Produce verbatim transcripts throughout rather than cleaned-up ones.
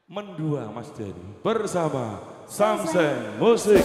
Mendua Mas Denny bersama Samseng Musik.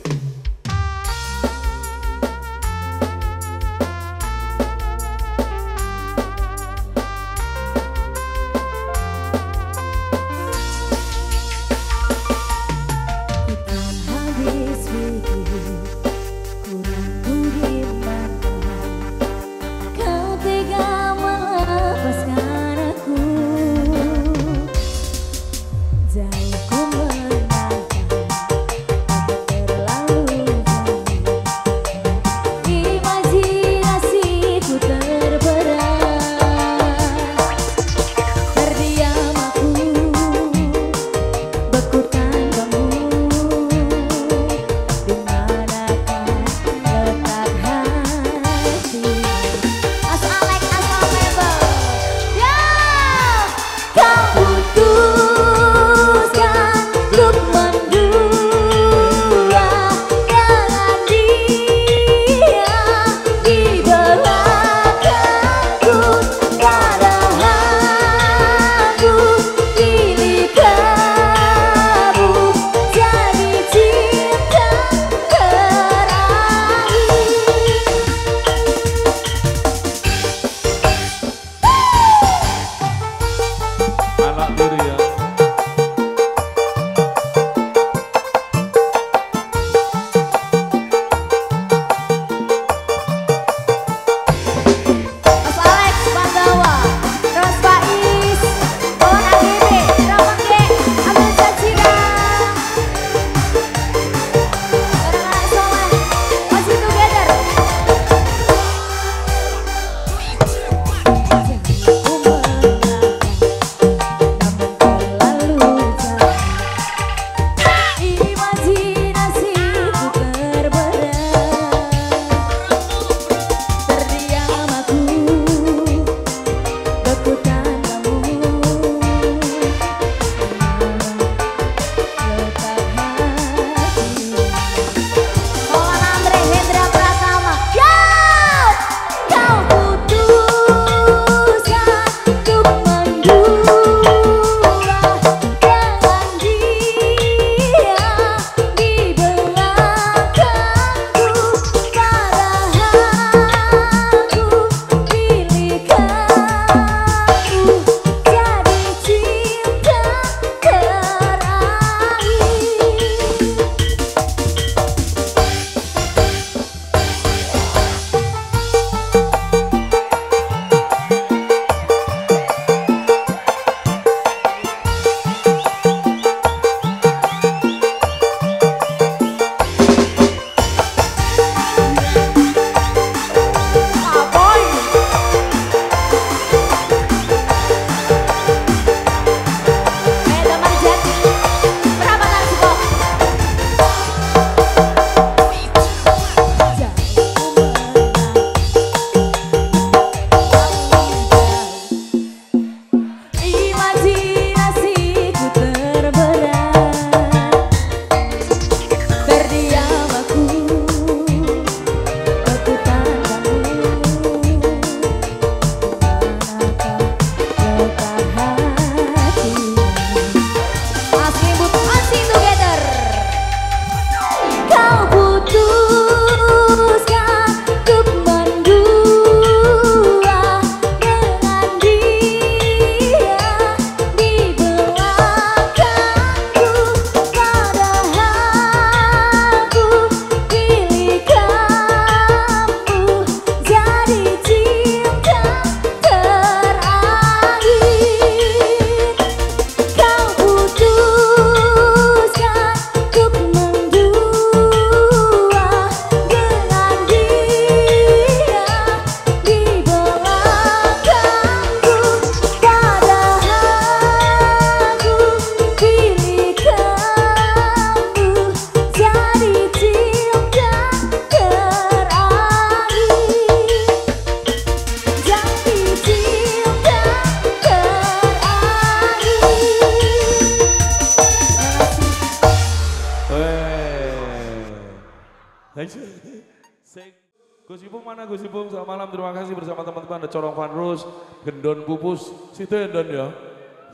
Gus Ipung mana Gus Ipung? Selamat malam, terima kasih bersama teman-teman. Ada Corong Van Rus, Gendon Pupus, situ Endon ya.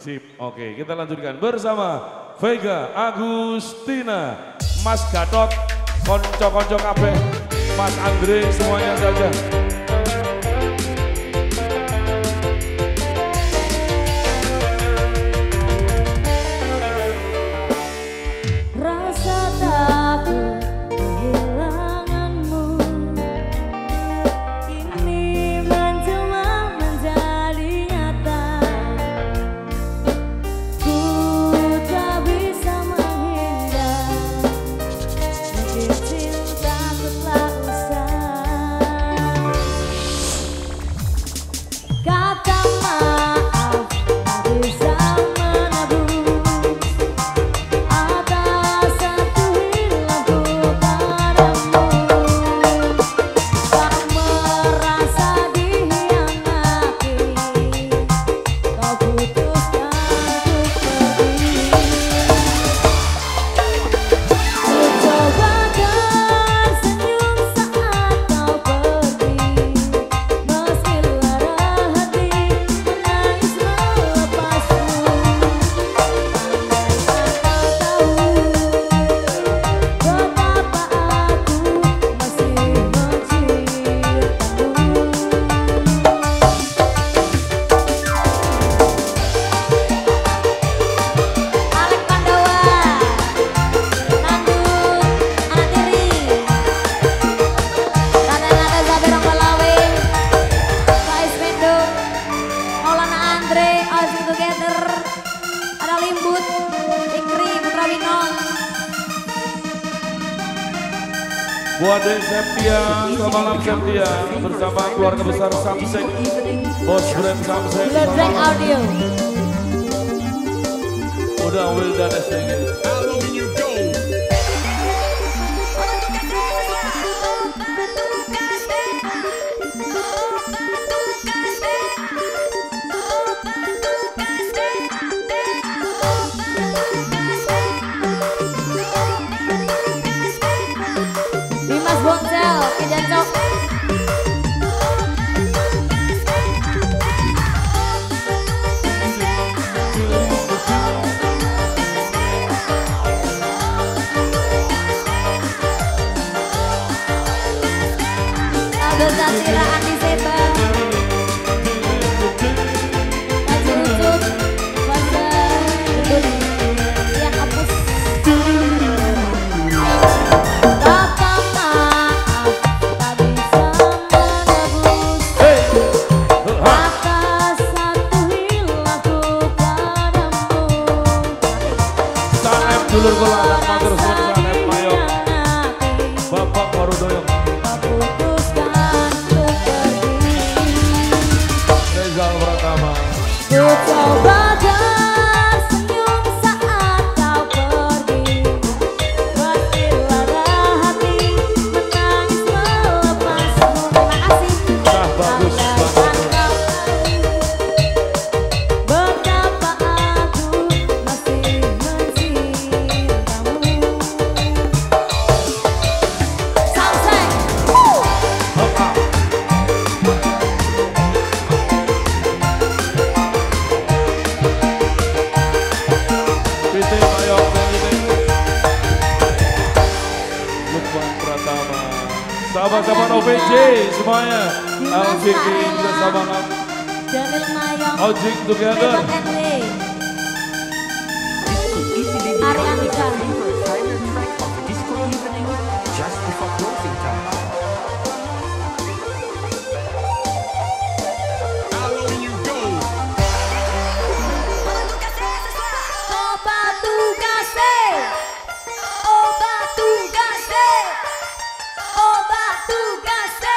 Sip, oke kita lanjutkan bersama Vega Agustina, Mas Gatot, konco-konco kabeh, Mas Andre semuanya saja. Rasa takut kehilanganmu kini menjelma menjadi nyata. Ku tak bisa menghindar, mungkin cinta telah usai. Kata maaf tak bisa menebus atas satu hilangku padamu. Tak merasa dihianati, kau putuskan untuk pergi. Ku coba tersenyum saat kau pergi, meski lara hati menangis melepasmu. Ada Limbut, Ikri, Putra Winong. Buat Dek Septia, selamat malam Septia bersama keluarga besar Samsek, Bos Brand Samsek. Blood Black Audio. Udah Wildan S D G. Dimas Boncel, Kejancok. Aldo Zatira, Andi Seba. Haji Rucuk, Bazar, Gendut, Siang Apus. Kata maaf tak bisa menebus atas satu hilangku padamu. Saep dulur kula anak matur suwun Saep Mayok. Bapak baru doyong. Putuskan untuk pergi. Rezal Pratama. Ku coba tersenyum saat kau pergi, meski lara hati menangis melepasmu. Terima kasih. Sah bagus Andaikan banget. kau tahu betapa aku masih mencintamu. Samsek. Hopa. P T Mayok dan P T Lukman Pratama. Sahabat-sahabat O P J semuanya. L C K bersama Daniel Mayong. Ojek Together. Bebas N W. Ari Andika. Oba Tugase. Oba Tugase. Oba Tugase.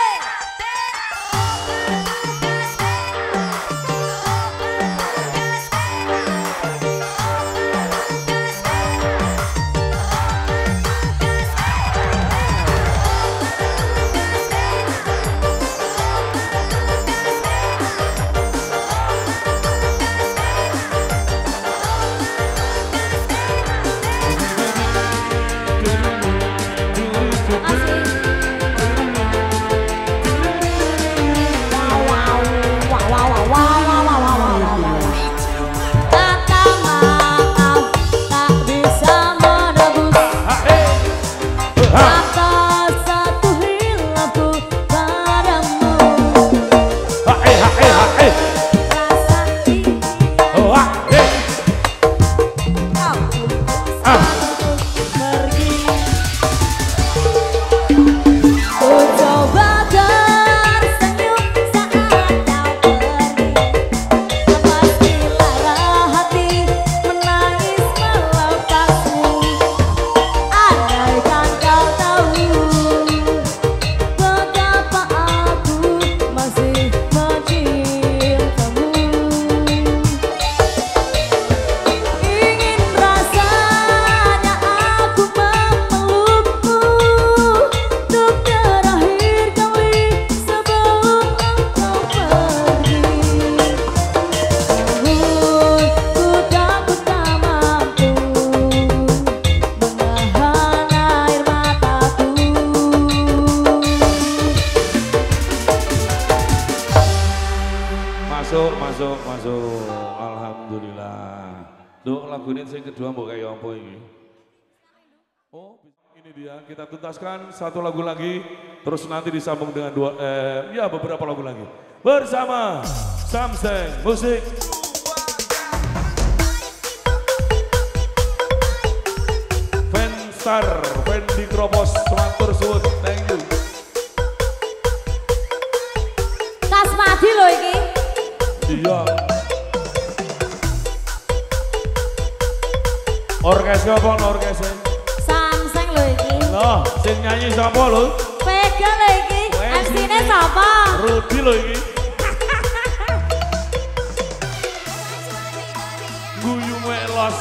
Duh, lagu ini yang kedua mau kayak apa ini? Oh, ini dia. Kita tuntaskan satu lagu lagi, terus nanti disambung dengan dua, eh, ya beberapa lagu lagi. Bersama Samseng Musik. Fanstar, Fendi Kropos, Sematur Suwun, thank you. Kasmadi loh ini. Iya. Orkes apa orkesnya? Samseng loh ini. Loh, sing nyanyi siapa lho? Vega loh ini. M C-nya siapa? Rudi lho ini. Guyu melos.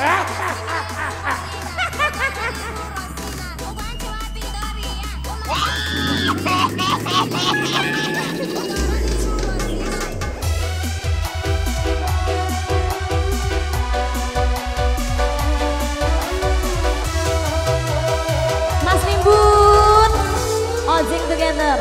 Mas Rimbun, all sing together.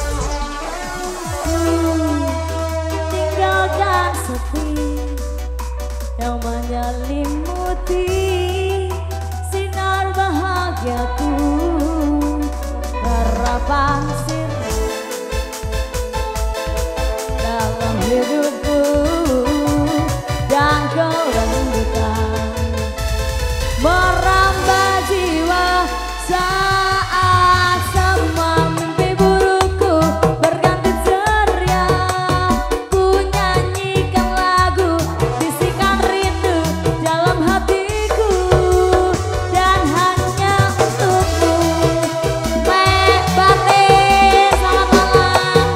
Hmm, tinggalkan sepi yang menyelimuti sinar bahagiaku, harapan sirna dalam hidupku dan kau rindukan merambah jiwa saat semua mimpi burukku berganti ceria. Ku nyanyikan lagu bisikan rindu dalam hatiku dan hanya untukmu. Mek Batin, selamat malam.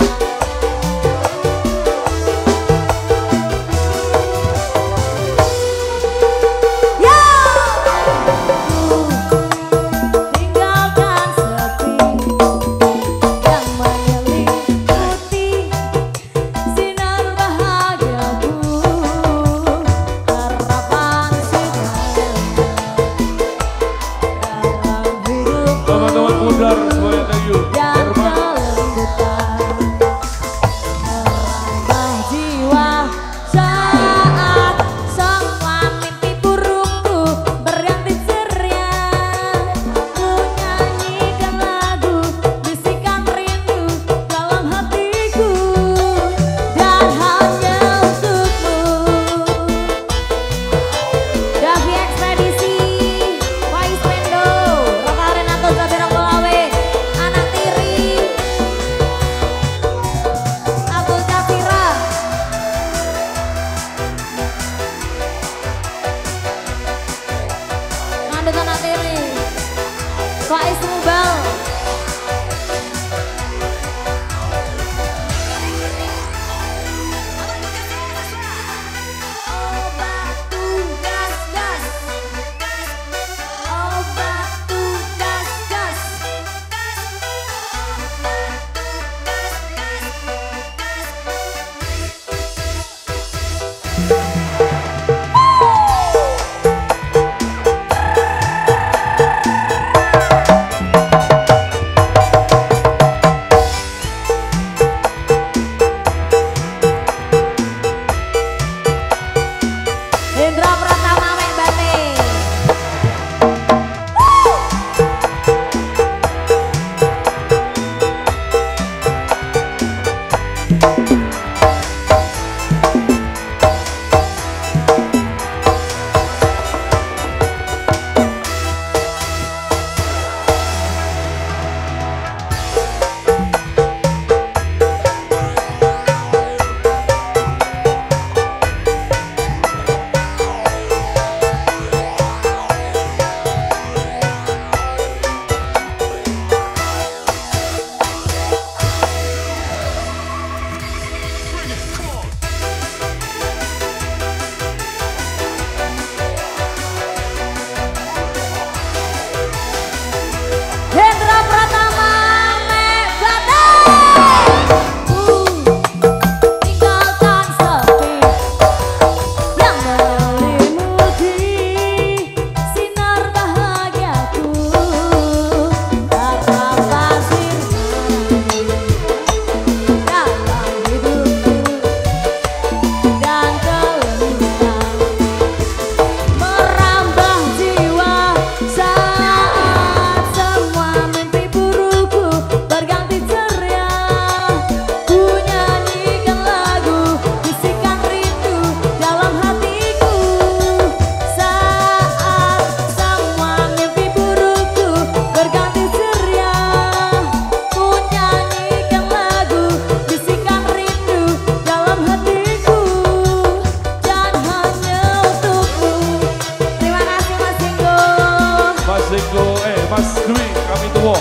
Mas Dwi kami tuwa.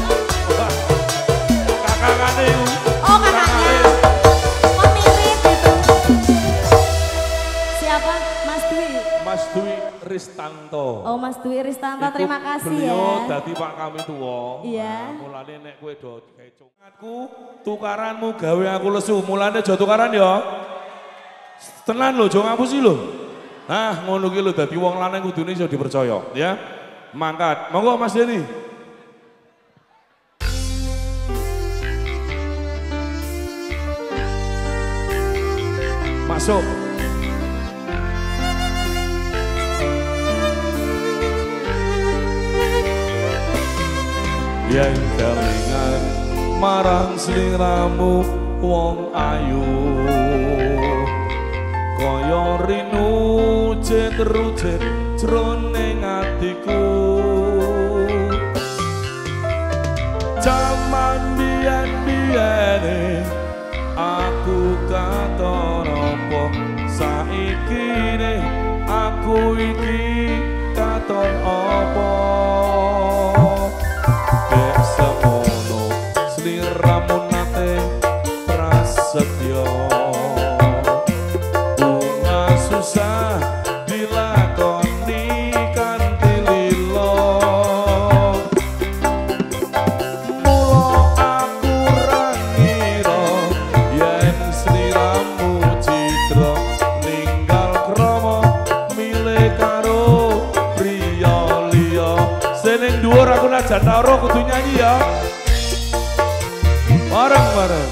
Kakakane. Oh kakaknya. Oh mirip itu. Siapa? Mas Dwi. Mas Dwi Ristanto. Oh Mas Dwi Ristanto, Iku terima kasih beliau ya. dadi Pak kami tuwa. Iya. Nah, mulane nek kowe do kecungatku tukaranmu gawe aku lesu. Mulane aja tukaran ya. Tenan lho, aja ngapusi lho. Nah, ngono ki lho dadi wong lanang kudune iso dipercaya, ya. Mangkat. Monggo Mas Deni. Masuk. Yang kelingan marang sliramu wong ayu kaya rinu jet-rujet jroning atiku jaman biyen-biyene aku katon apa saiki ne aku iki katon apa dek semono sliramu nate prasetyo bunga susah dilakoni kanthi lilo mula aku ra ngira yen sliramu citra ninggal krama milih karo priya liya seneng dhuwur aku najan taro kudu nyanyi ya bareng-bareng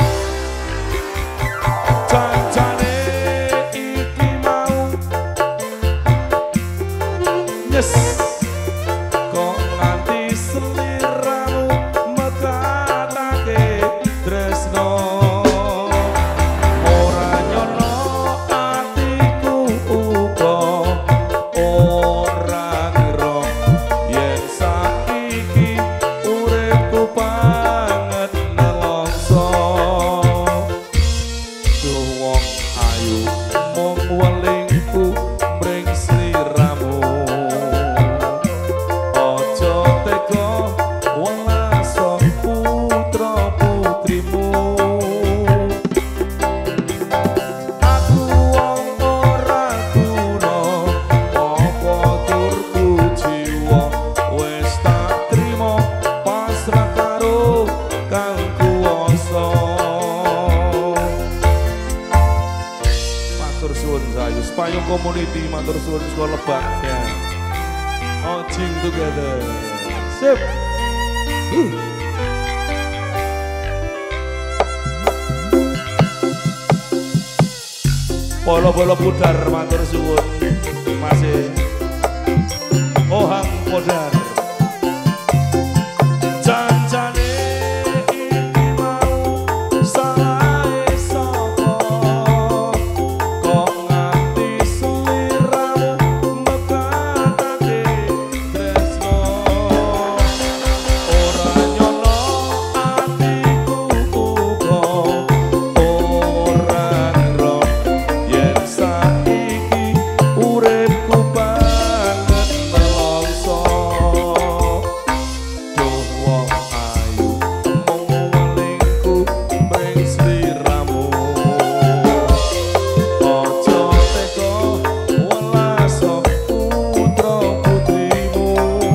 jancane iki mau yes kok nganti seliramu mekatake tresno ora nyono atiku uga ora ngira yen saiki uripku banget nelongso duh wong ayu mung welingku mring sliramu aja tega welaso putra putrimu aku wong ora guna apa turku jiwa wis tak trima pasrah karo kang kuwasa matur suwun sayu Payung Community matur suwun sekolah Lebak ya Ojing together sip uh. Polo-polo pudar matur suwun masih Ohang Podar jancane iki mau salahe sapa kok nganti sliramu mekatake tresno ora nyono atiku uga ora ngira yen saiki uripku banget nelongso duh wong ayu mung welingku mring sliramu aja tega welaso putra putrimu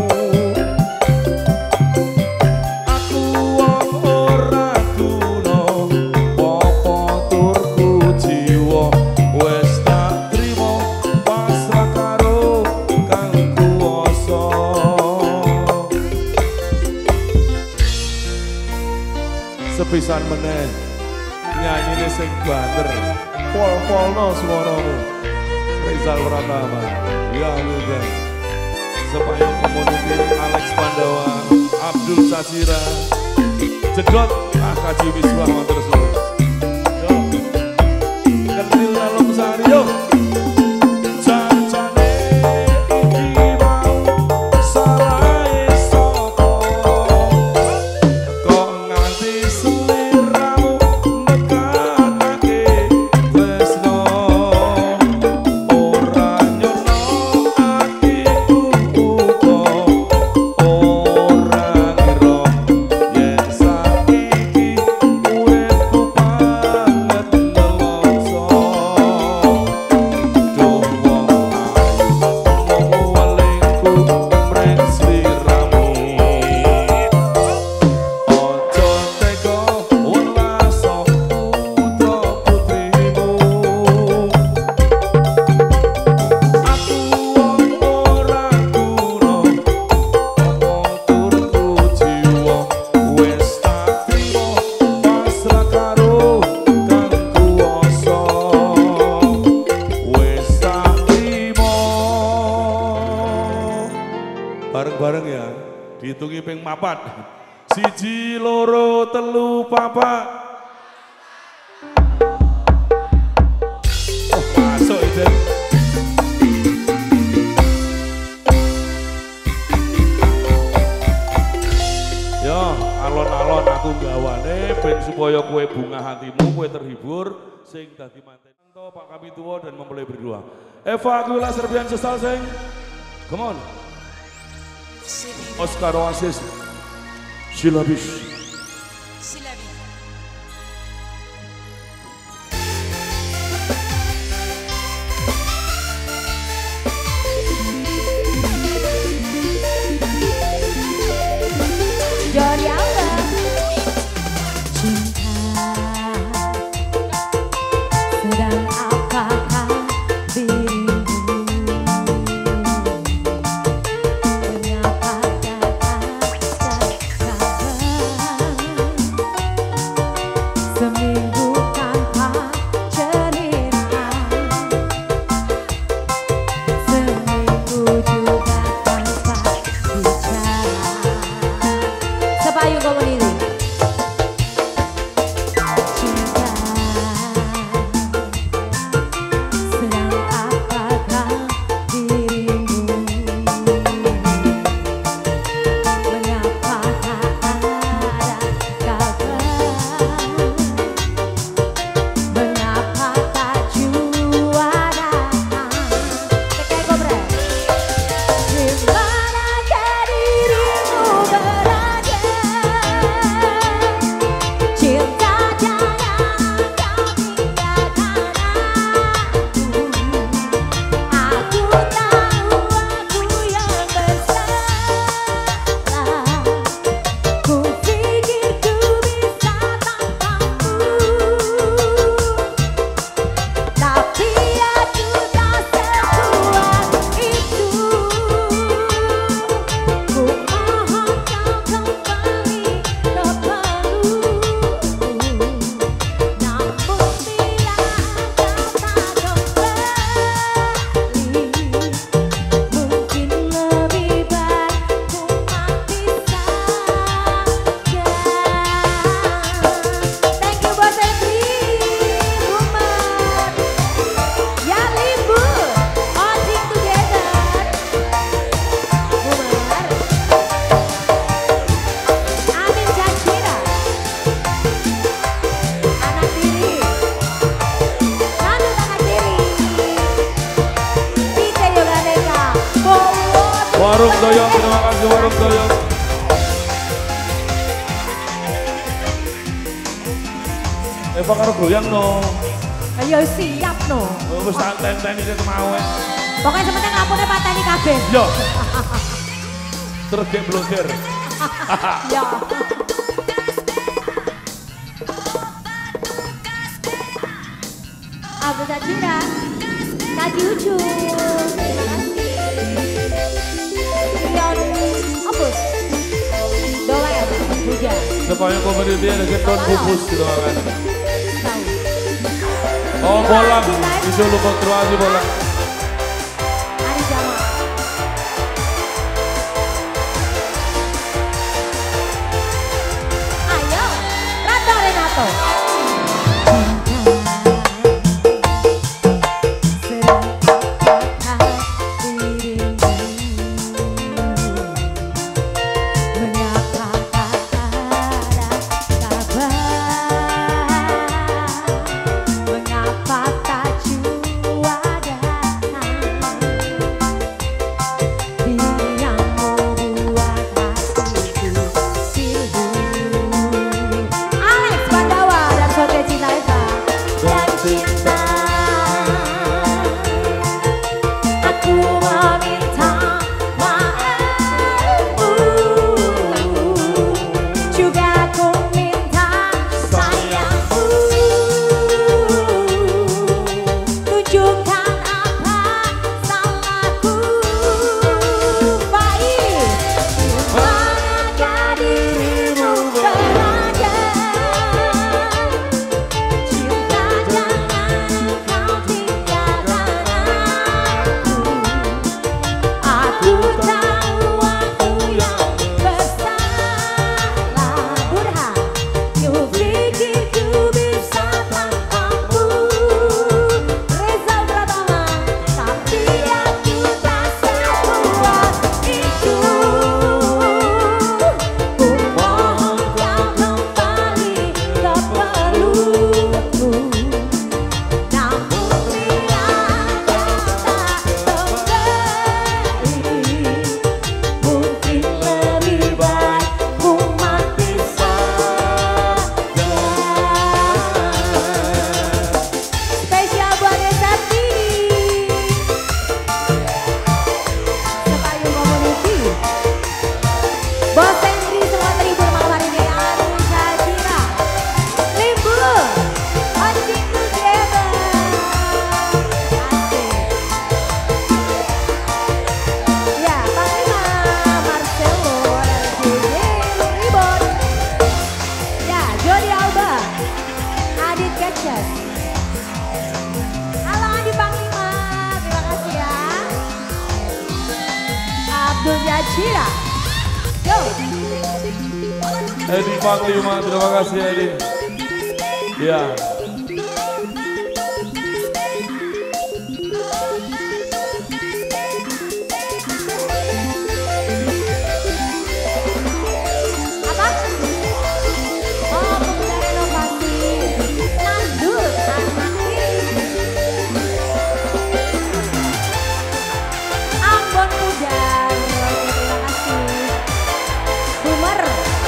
aku wong ora guna apa turku jiwa wis tak trima pasrah karo kang kuwasa sepisan meneh nyanyine sing banter pol-polno swaramu Rizal Pratama ya udah Sepayung Community Alex Pandawa Abdul Sasira Jedot Ah Kaji Wiswa matur suwun yo kentil dalam sari yo jancane iki mau salahe sapa kok nganti sliramu mekatake tresno ora nyono atiku uga bareng-bareng ya. Dihitungi ping papat. Siji, loro, telu, papat. Oh, masuk itu. Yo, alon-alon aku gawane ben supaya kue bunga hatimu, kue terhibur, sing dadi manten. Pak Kapituwo dan mempelai berdua. Eva Aquila Serbian Sesal sing. Come on. Oscar Oasis. Silabis. Silabis. Jori apa? Cinta sedang apakah dirimu? Mengapa datang tak kabar? Seminggu tanpa cerita, seminggu juga tanpa bicara. Sepayung komuniti. Cinta sedang apakah dirimu? Mengapa tak ada kabar? Mengapa tak jua datang? Kayak kobre. Dimanakah dirimu berada? Cinta jangan kau tinggalkan aku. Aku tahu aku yang bersalah. Ku pikir ku bisa tanpamu, tapi aku tak sekuat itu. Ku mohon kau kembali kepadaku, namun bila kau tak kembali, mungkin lebih baik ku mati saja. Thank you buat Febri, Umar, ya Limbu, all sing together. Umar, Amin Jajira, anak tiri, Nanu tangan kiri, Pite Yoganeka, Bowo. Warung Doyong, terima kasih Warung Doyong. Eva karo goyang no. Ayo siap no. Wis tak tenteni sing mau. Pokoknya sementing lampunya pateni kabeh. Yo. Terus dia blokir. Ya. Aku Jajira, Kaki Ujung. Terima kasih. Rion, Opus, Dolar, Hujan. Supaya komuniti ada keton bubus gitu kan. Tahu. Oh bolang, bisa lupa Kroasi bolang. Ari Jamal. Ayo, Rato Renato. Sedang apakah dirimu? Mengapa tak ada kabar? Mengapa tak jua datang? Abdul Jajira. Yo. Edi Panglima, terima kasih Edi. Ya. Apa? Oh, pemuda renovasi. Nandul Anaki. Ambon Muda. Terima kasih. Boomer.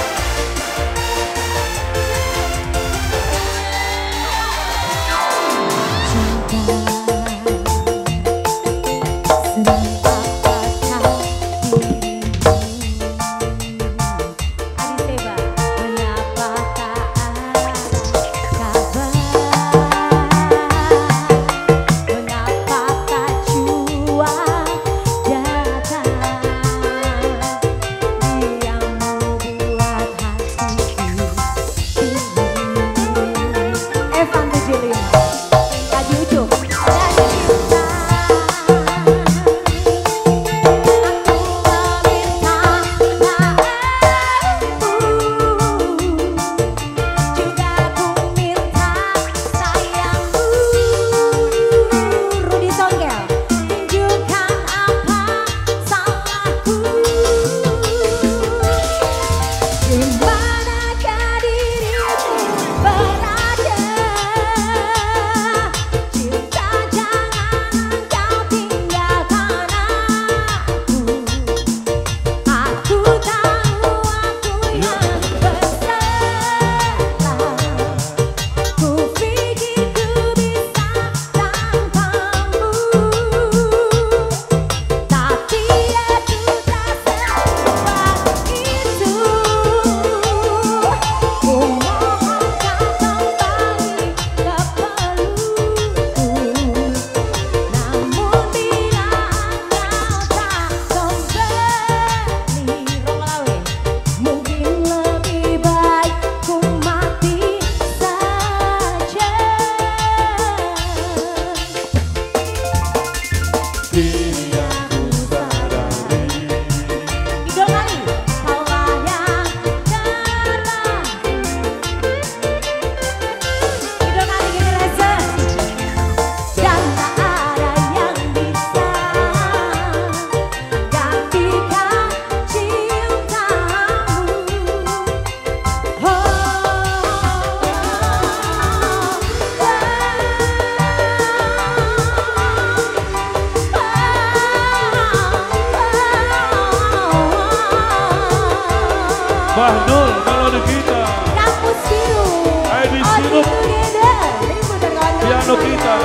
Bahnul melodi kita. Kampus Biru. Edi All Sirup. Together. Ini putar kawan-kawan Piano semua. kita.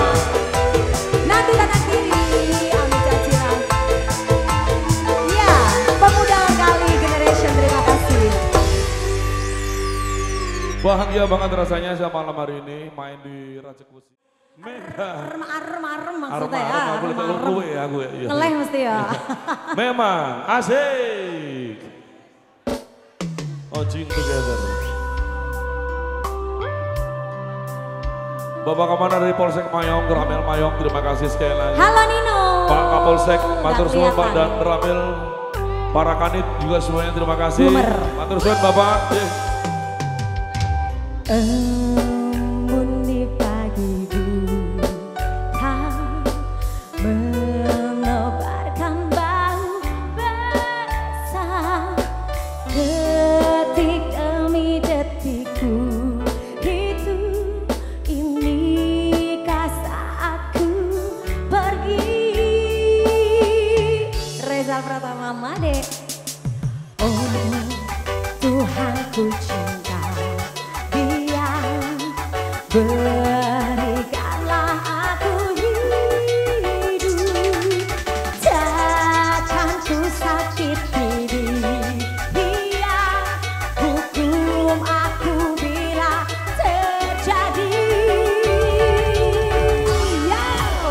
Nanti kanan kiri. Amin Cacira. Ya, pemuda kali generation. Terima kasih. Bahagia banget rasanya saya malam hari ini main di Rajekusi. Mega. Arem arem arem maksudnya Arma, ya. arma, boleh Arem, tahu arem. gue ya gue. Iya. Ngeleh mesti ya. Memang asik. Ojing together. Bapak Komandan dari Polsek Mayong, Ramil Mayong, terima kasih sekali lagi. Halo Nino. Pak Kapolsek, Nggak matur suwun Pak dan kelihatan. Ramil, para kanit juga semuanya terima kasih. Boomer. Matur suwun Bapak. Yeah. Embun di pagi buta menebarkan bau basah, detik demi detikku itu inikah saatku pergi. Reza Pratama Made. Oh Tuhan ku cinta dia, berikanlah aku hidup, takkan ku sakiti dia, hukum aku bila terjadi. Yo.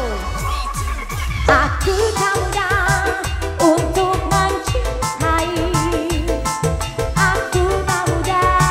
Aku tak mudah untuk mencintai, aku tak mudah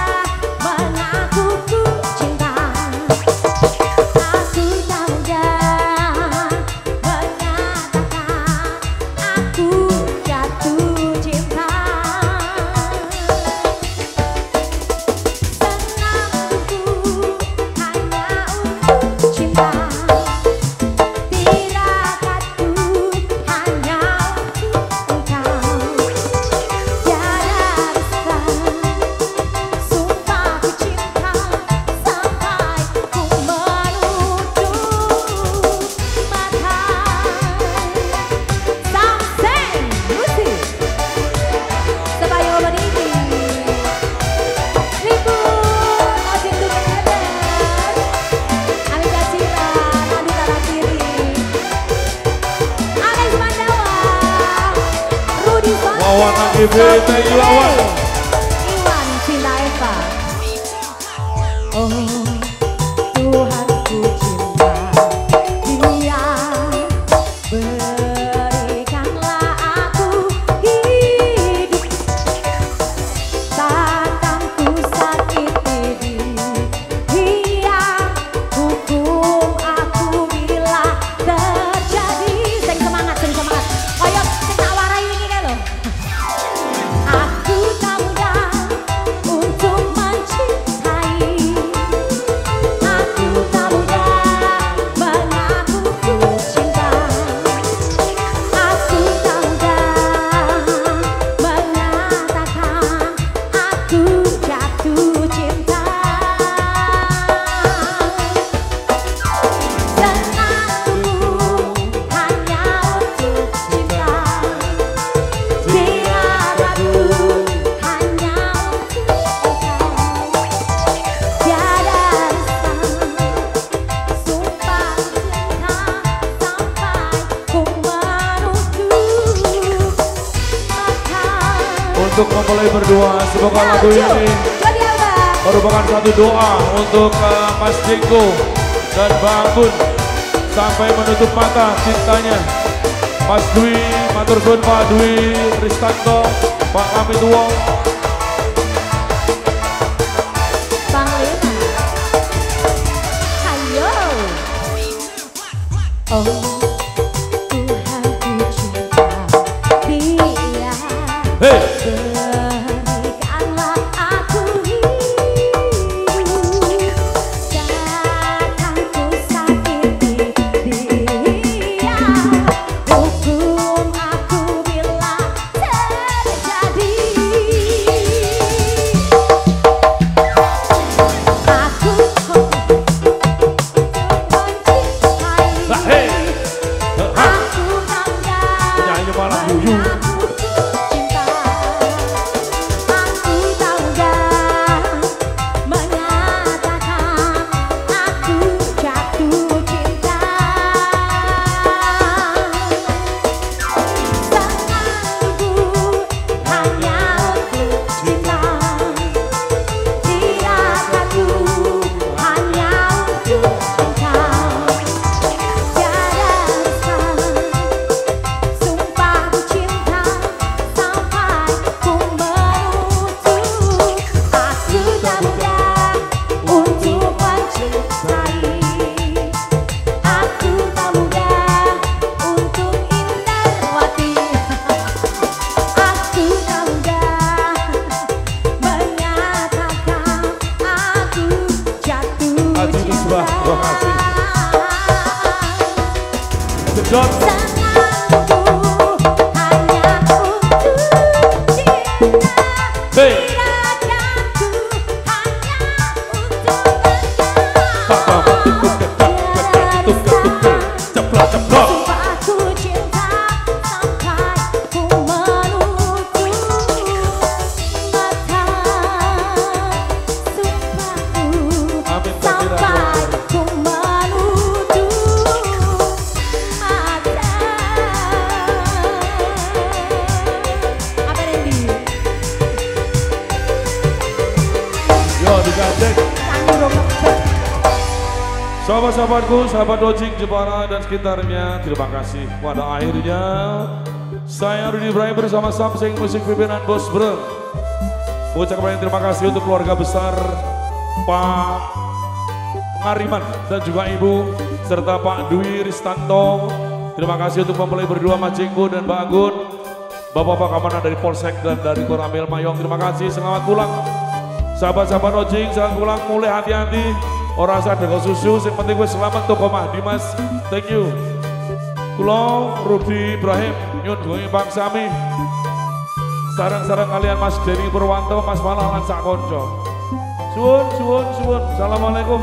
Wawan A G B, thank you Wawan. Iwan Cinta Eva. Oh Tuhan ku cinta dia, berikanlah aku hidup, takkan ku sakiti dia, hukum aku bila terjadi. Sing semangat, sing semangat. Koyo sing tak warai ini kae lho. Aku tak mudah untuk mencintai, aku tak mudah mengaku ku cinta, aku tak mudah mengatakan aku jatuh cinta. Senangku hanya untuk cinta, tiadaku hanya untuk engkau. Tiada rasa sumpah cinta sampai ku menutup mata. Untuk mempelai berdua, semoga lagu ini Jadi apa? merupakan satu doa untuk uh, Mas Jenggo dan Bangun sampai menutup mata cintanya. Mas Dwi, matur suwun Pak Dwi Ristanto, Pak Amit Wong. Panglima. Ayo. Oh Tuhan ku cinta dia, Hei, berikanlah aku hidup, takkan ku sakiti dia, hukum aku bila terjadi. Aku mencintai, lah hei, hah, aku tak penyanyi malah guyu. mengaku cinta, aku tak mudah mengatakan aku jatuh cinta. Senangku hanya untuk cinta, tiadaku hanya untuk engkau. Tiada rasa sumpah ku cinta sampai ku menutup. Aku tak mudah untuk mencintai, aku tak mudah untuk indrawati, aku tak mudah mengatakan aku jatuh Haji Misbah, cinta. terima kasih. Sedot, Senangku hanya untuk cinta, hei, tiadaku hanya untuk Papa, engkau. Tiada rasa ceplok ceplok. sumpah ku cinta sampai ku menutup mata. Sumpahku Amin, sampai ku menutup mata. Apa Randy? Yo digandeng. Tangan dong. Sahabat-sahabatku, sahabat Dojing Jepara dan sekitarnya, terima kasih. Pada akhirnya, saya Rudy Ibrahim bersama Samsung Musik Pimpinan Bos Bro mengucapkan terima kasih untuk keluarga besar Pak Pengariman dan juga Ibu, serta Pak Dwi Ristanto. Terima kasih untuk mempelai berdua Mas Jenggo dan Mbak Anggun, Bapak-bapak keamanan dari Polsek dan dari Koramil Mayong. Terima kasih, selamat pulang. Sahabat-sahabat Dojing, selamat pulang, mulai hati-hati. Orang sadar kau susu, yang penting gue selamat toko mah Dimas, thank you. Kulo Rudy Ibrahim, nyun gue Bang Sami. Sarang-sarang kalian Mas Denny Purwanto, Mas Malah lan sak konco. Suwun, suwun, suwun. Assalamualaikum.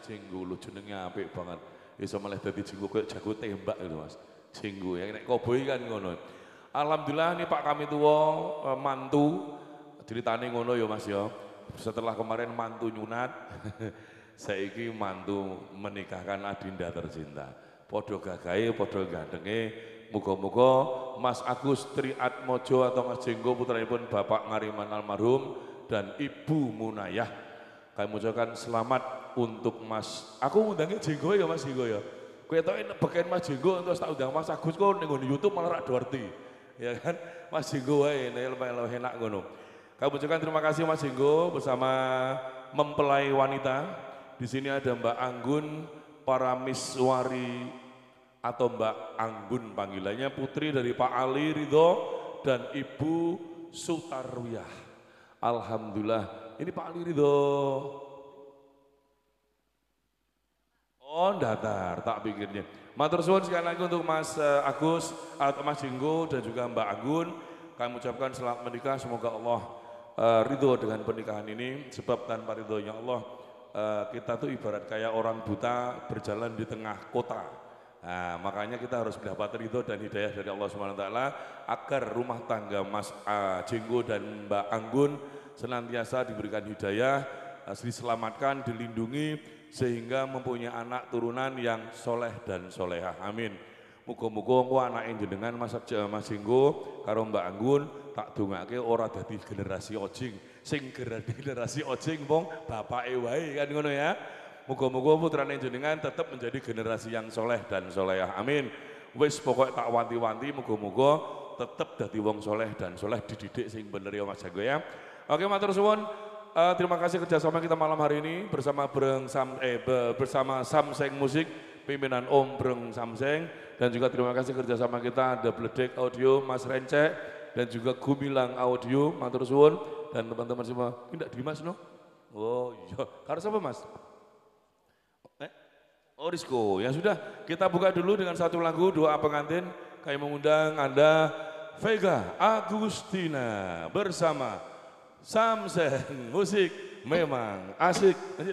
Jinggo lu jenenge apik banget. Iso malah dadi Jinggo koyo jago tembak gitu Mas. Jinggo ya nek koboi kan ngono. Alhamdulillah nih Pak kami tua mantu ceritane ngono ya Mas ya. Setelah kemarin mantu nyunat, saiki mantu menikahkan adinda tercinta. Podo gagahe, podo gandenge. Muga-muga Mas Agus Triatmojo atau Mas Jinggo putranipun Bapak Ngariman almarhum dan Ibu Munayah. Kami ucapkan selamat untuk Mas. Aku ngundangnya Jinggo ya Mas Jinggo ya. Kowe tok beken Mas Jinggo terus tak undang Mas Agus kok ning YouTube malah rak dorti. Ya kan? Mas Jinggo wae melu enak ngono. Kami ucapkan terima kasih Mas Jinggo bersama mempelai wanita. Di sini ada Mbak Anggun Paramiswari atau Mbak Anggun panggilannya, putri dari Pak Ali Ridho dan Ibu Sutarwiyah. Alhamdulillah, ini Pak Ali Ridho. Oh, datar, tak pikirnya. Matur suwun sekali lagi untuk Mas Agus atau Mas Jinggo dan juga Mbak Anggun. Kami ucapkan selamat menikah, semoga Allah uh, ridho dengan pernikahan ini. Sebab tanpa ridhonya Allah, uh, kita tuh ibarat kayak orang buta berjalan di tengah kota. Nah, makanya kita harus mendapat ridho dan hidayah dari Allah subhanahu wa taala agar rumah tangga Mas uh, Jinggo dan Mbak Anggun senantiasa diberikan hidayah, uh, diselamatkan, dilindungi sehingga mempunyai anak turunan yang soleh dan solehah. Amin. Muga-muga engko anake jenengan Mas Mas Jinggo karo Mbak Anggun tak dongake ora dadi generasi ojing. Sing generasi ojing wong bapake wae kan ngono ya. Muga-muga putrane jenengan tetap menjadi generasi yang soleh dan solehah. Amin. Wis pokok tak wanti-wanti muga-muga tetap dadi wong soleh dan soleh dididik sing bener ya Mas Jinggo ya. Oke matur suwun. Uh, terima kasih kerjasama kita malam hari ini bersama Breng Sam, eh, be, bersama Samseng Musik, pimpinan Om Breng Samseng, dan juga terima kasih kerjasama kita ada Bledek Audio, Mas Rencek, dan juga Gumilang Audio, matur suwun, dan teman-teman semua. Tidak di Mas no? Oh iya, karena siapa Mas? Eh? Oh Rizko, ya sudah kita buka dulu dengan satu lagu doa pengantin. Kami mengundang Anda Vega Agustina bersama Samseng Musik memang asik. Ayo.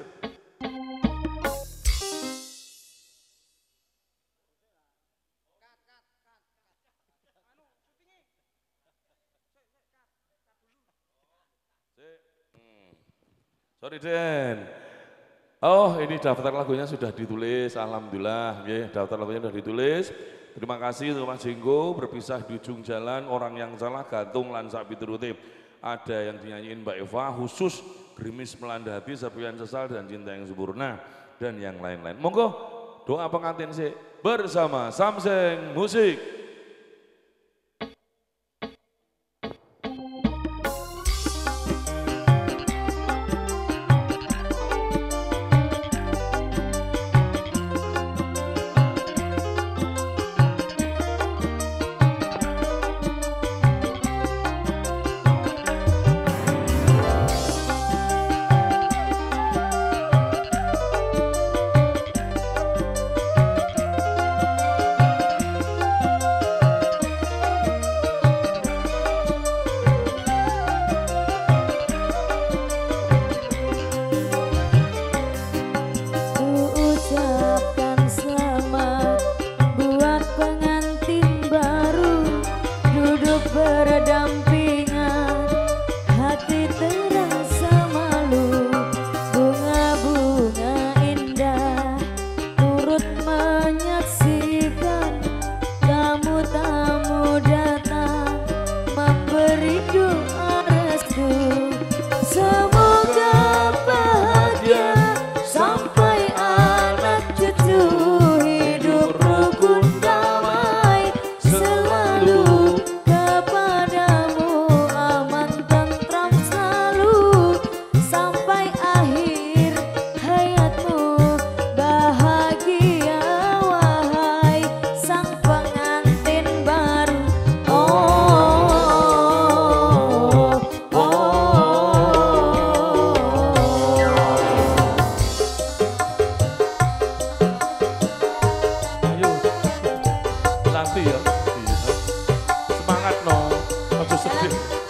Sorry Den. Oh ini daftar lagunya sudah ditulis, alhamdulillah. Ya, daftar lagunya sudah ditulis. Terima kasih untuk Mas Jinggo, berpisah di ujung jalan, orang yang salah gantung lan sak piturute. Ada yang dinyanyiin Mbak Eva, khusus Gerimis Melanda Hati, Sepian Sesal dan Cinta yang Sempurna dan yang lain-lain. Monggo doa pengantin sih bersama Samseng Musik.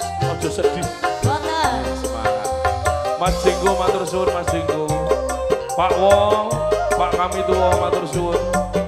Mas Jinggo matur suwun Mas Jinggo. Pak Wong, Pak kami tuwa matur suwun.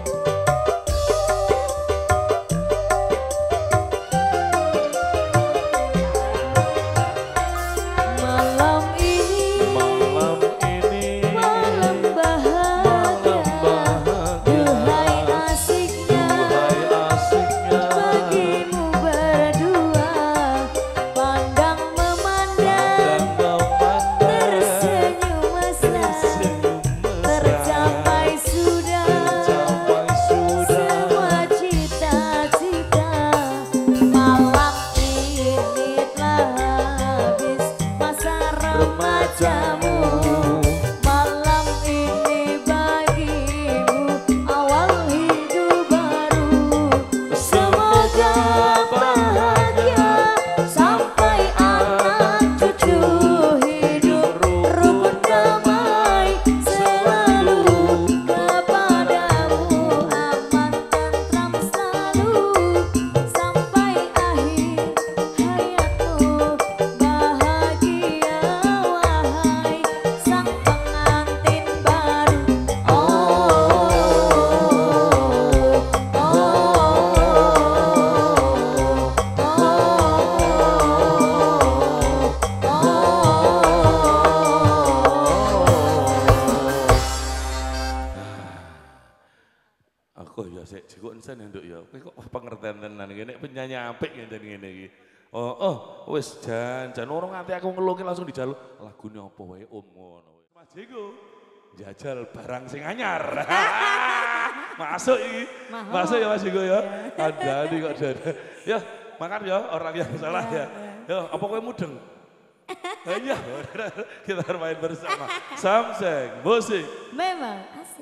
Penyanyi apik ngene ngene iki. Oh, oh, wis jan jan orang ati aku ngeluh langsung dijaluk. Lagune apa wae Om ngono. Mas Jeko jajal barang sing anyar. Masuk iki. Masuk ya Mas Jeko ya. Andani kok dada. Ya, makan ya orang yang salah ya. Ya, apa kowe mudeng? Iya, kita bermain bersama. Samseng musik. Memang asik.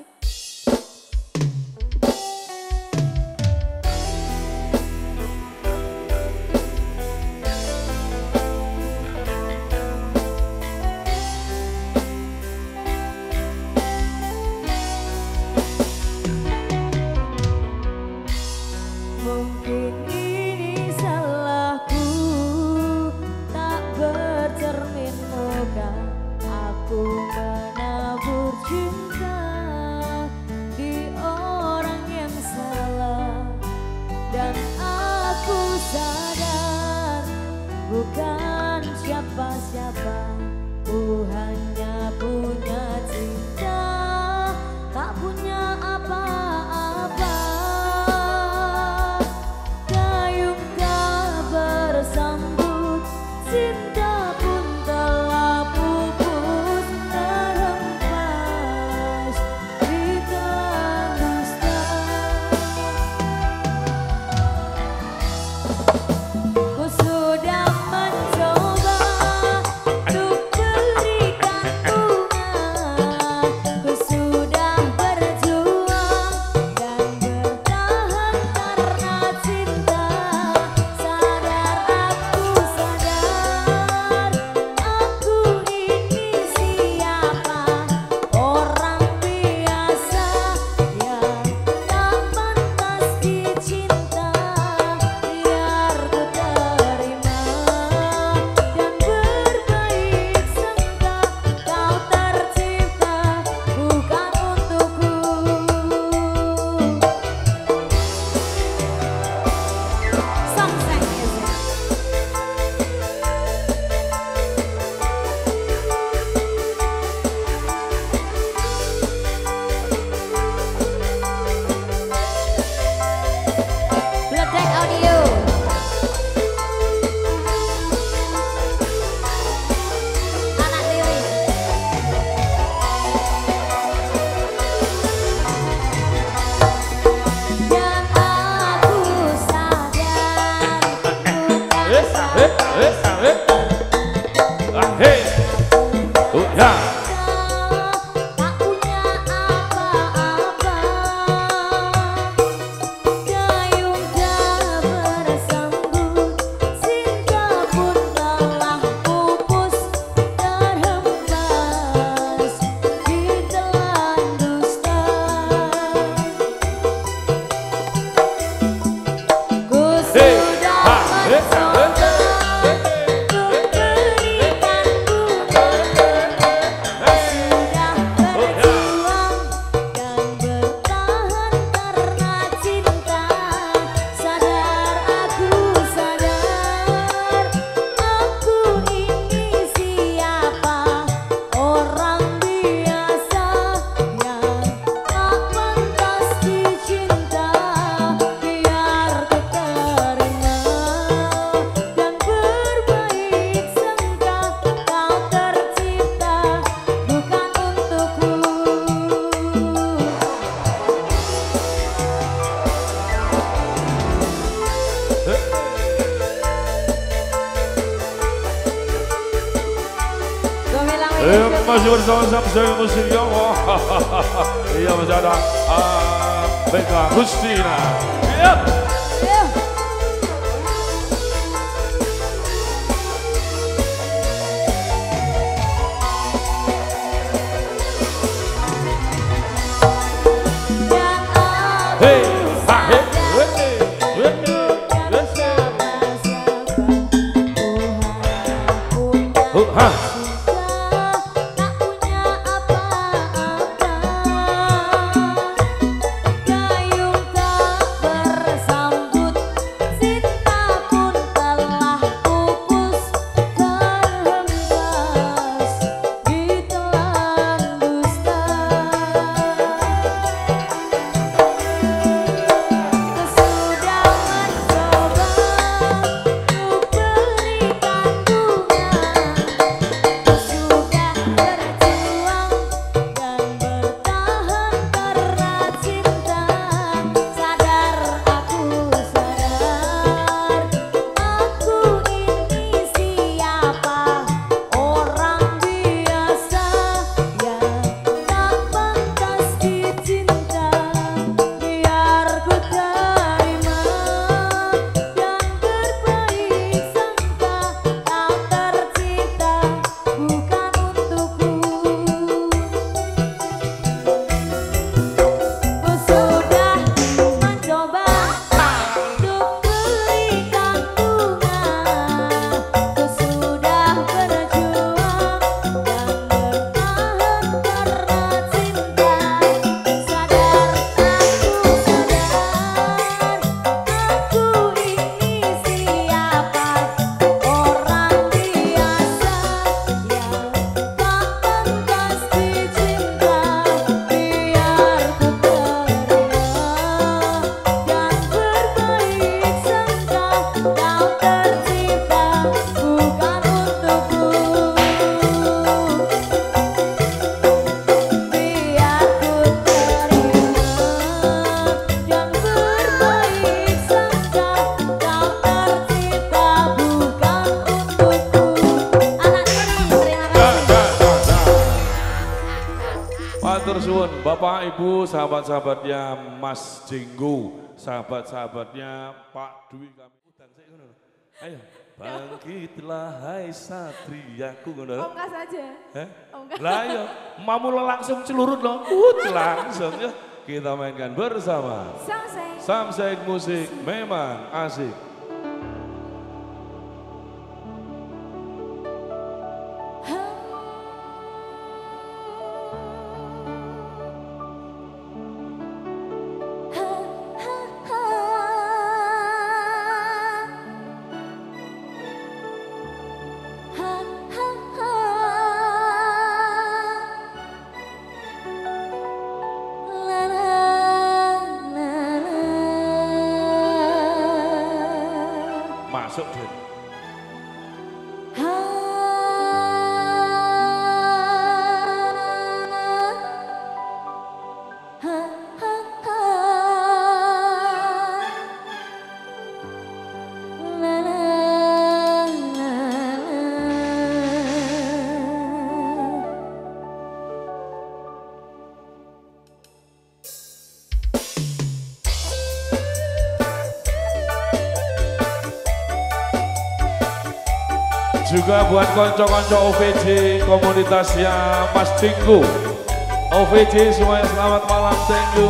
Bukan siapa-siapa, ku hanya punya cinta, tak punya apa-apa. Gayung tak bersambut, cinta pun telah pupus, terhempas di telan dusta. Ku sudah Hey, ha, hey, ha, hey, hey, hey. Eh, masih bersama saya musik yang iya masih ada uh, Beka Gustina. Yep. Hey, ha, hey, hey, hey, hey, hey. Bapak, Ibu, sahabat-sahabatnya Mas Jenggo, sahabat-sahabatnya Pak Dwi kami. Ayo, bangkitlah hai satriaku. Oh enggak saja. Hah? Oh enggak. Lah ayo, mamula langsung celurut loh. Ut langsung ya. Kita mainkan bersama. Samseng. Samseng musik memang asik. Masuk deh. Juga buat konco-konco O V J komunitasnya Mas Jenggo. O V J semuanya selamat malam, thank you.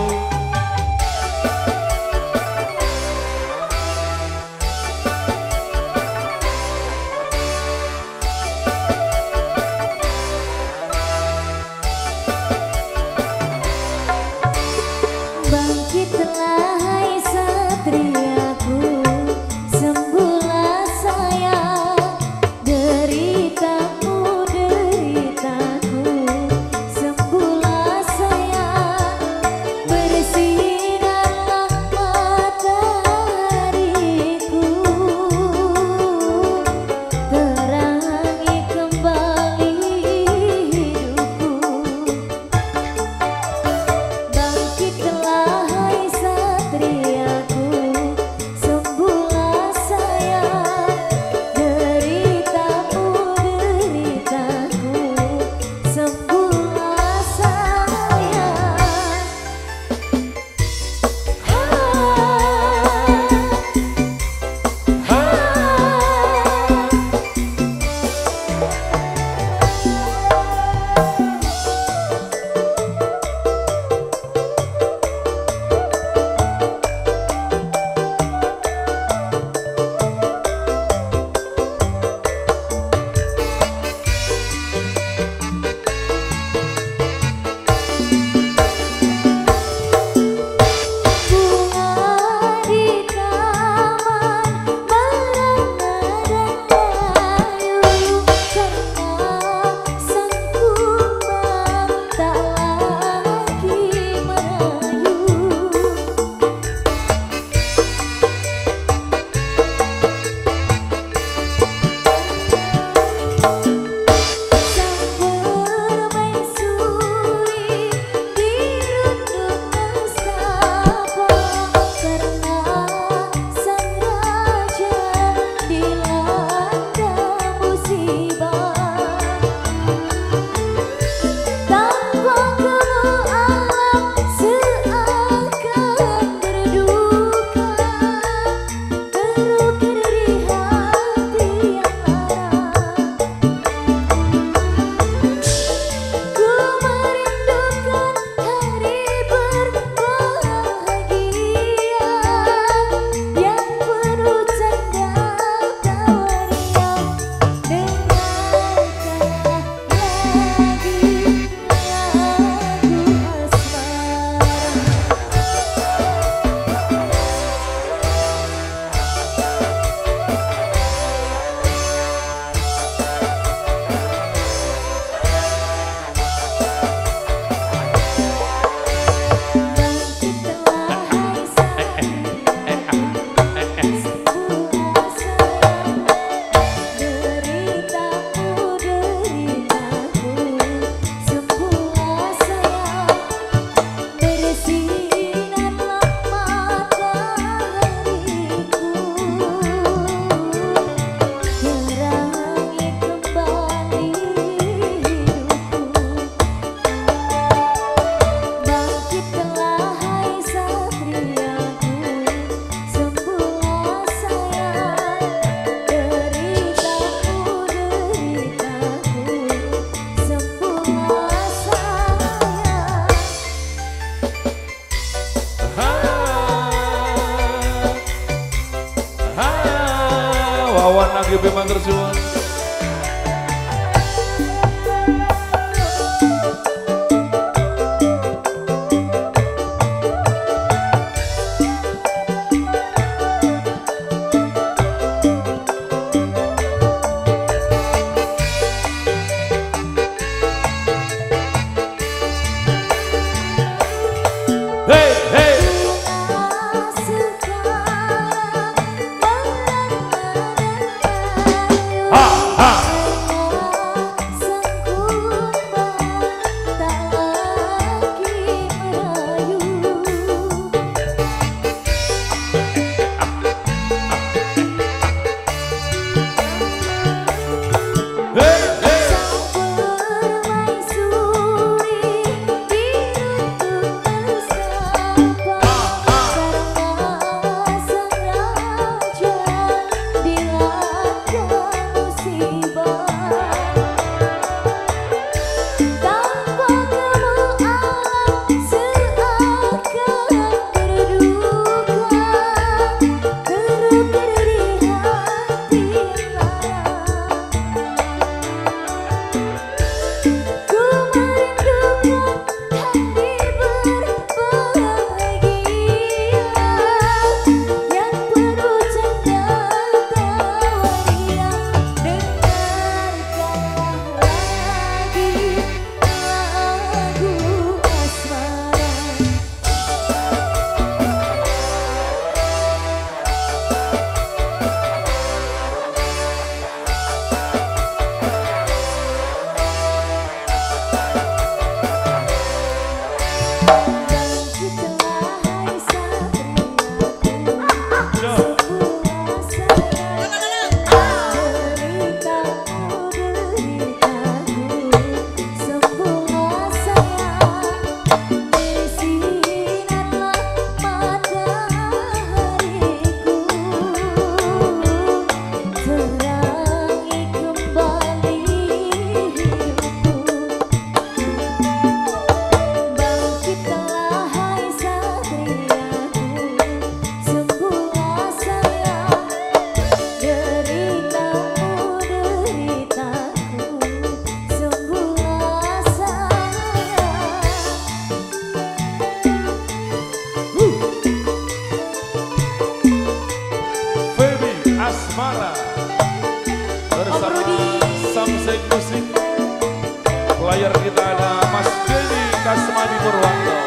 Bangkitlah hai satriaku, sembuhlah sayang deritamu, deritaku, sembuhlah sayang. Korban A G B matur suwun. Hey, hey. Ha, ha. Hey, hey. Asmara bersama Samsung Musik. Player kita ada Mas Denny Kasmadi Purwanto.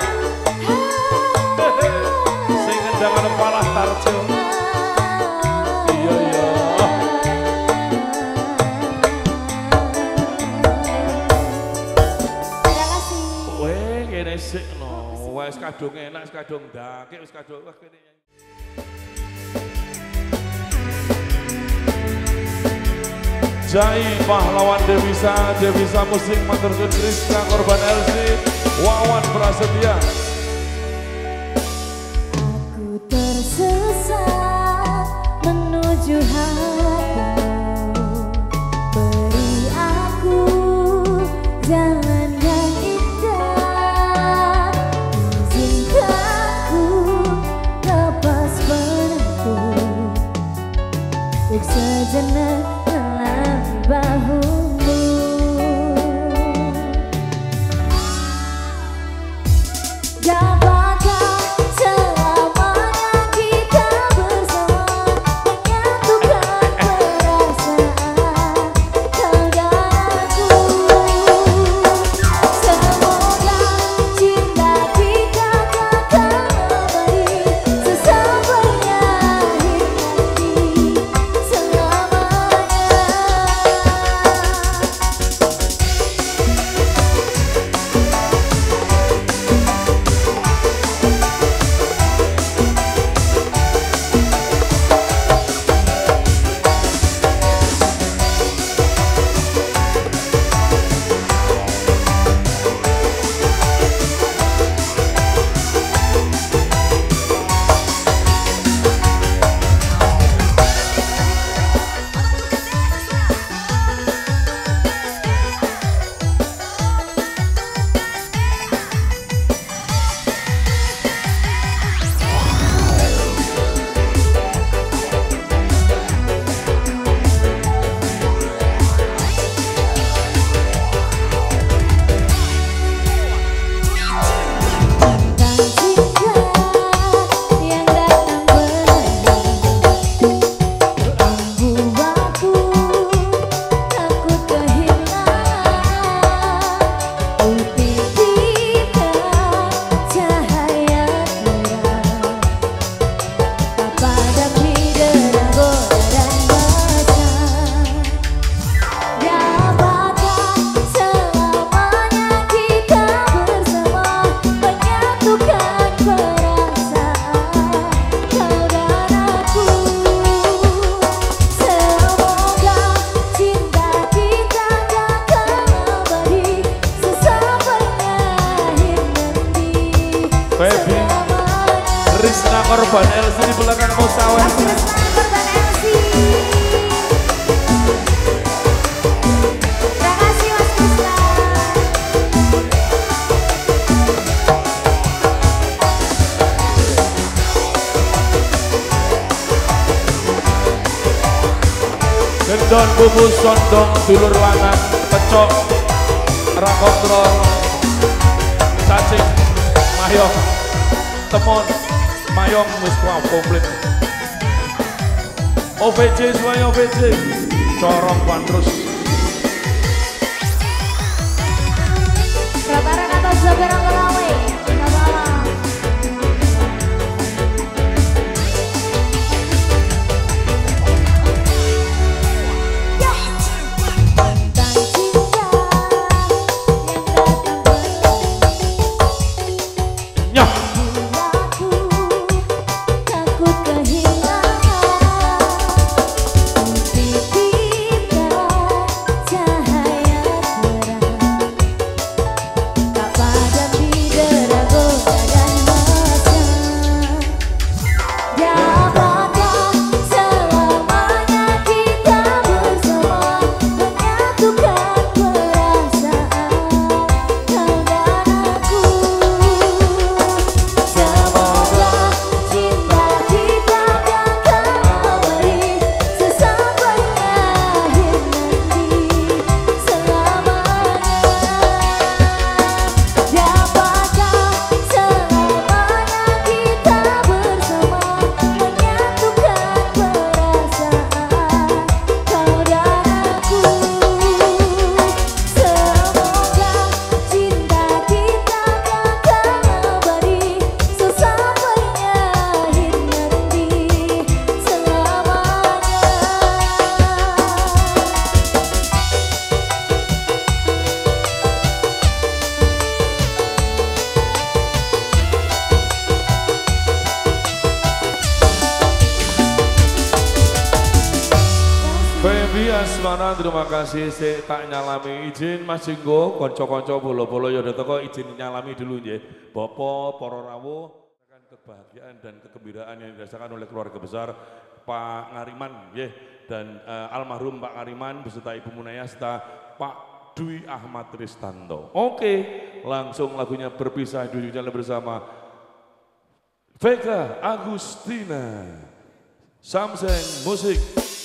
Sing ngendangan Palah Tarjo. Iya iya. Terima kasih. Weh kene sik no. Wes kadung enak, wis kadung ndake, wis kadung wah kene. Jai pahlawan Devisa, Devisa Musik matur suwun Rizka Korban L C, Wawan Prasetya. Aku tersesat menuju hatimu, beri aku jalan yang indah, izinkan ku lepas penentu untuk sejenak dalam bahumu. Don bubu sondong dulur lanang pecok rakontrol cacing mayong temon mayong wis komplit. O V J semuanya O V J corong pan terus. Lebaran atau seberang Kelawe, Kabalang. Asmana terima kasih saya tak nyalami izin Mas Jinggo konco-konco bolo-bolo ya teko izin nyalami dulu nggih. Bapak para rawuh akan kebahagiaan dan kegembiraan yang dirasakan oleh keluarga besar Pak Ngariman nggih dan uh, almarhum Pak Ngariman beserta Ibu Munaya serta Pak Dwi Ahmad Tristanto. Oke, langsung lagunya berpisah dulu jalan bersama Vega Agustina Samseng Musik.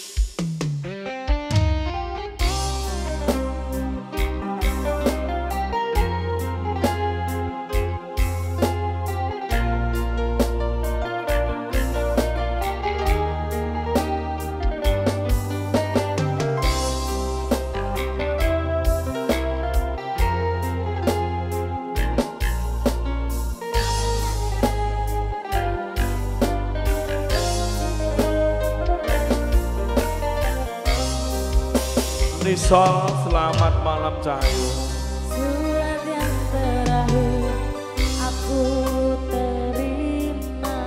Nisol, selamat malam Cahyo. Surat yang terakhir aku terima,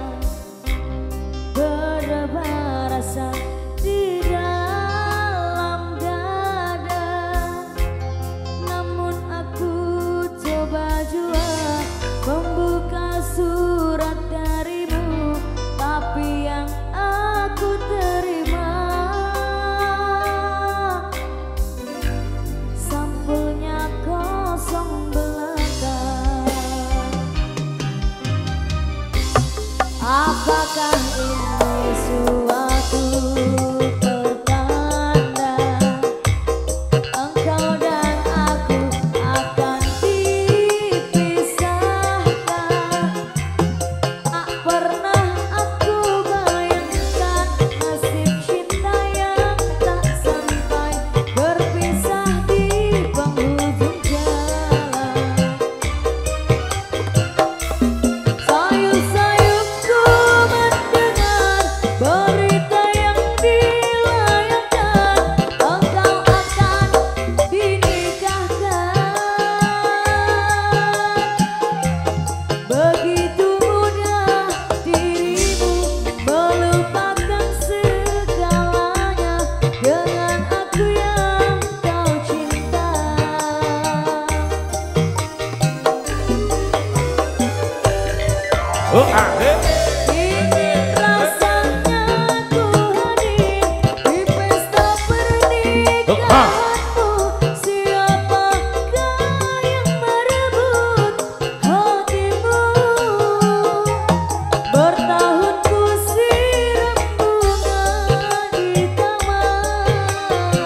berdebar rasa di dalam dada. Namun aku coba jua membuka surat darimu, tapi yang aku terima kosong belaka. Apakah ini suatu pertanda engkau dan aku akan dipisahkan? Tak pernah aku bayangkan nasib cinta yang tak sampai berpisah di penghujung. Oh, ah, eh. Ini rasanya ku hadir di pesta pernikahanmu. Siapakah yang merebut hatimu? Bertahun ku siram bunga di taman.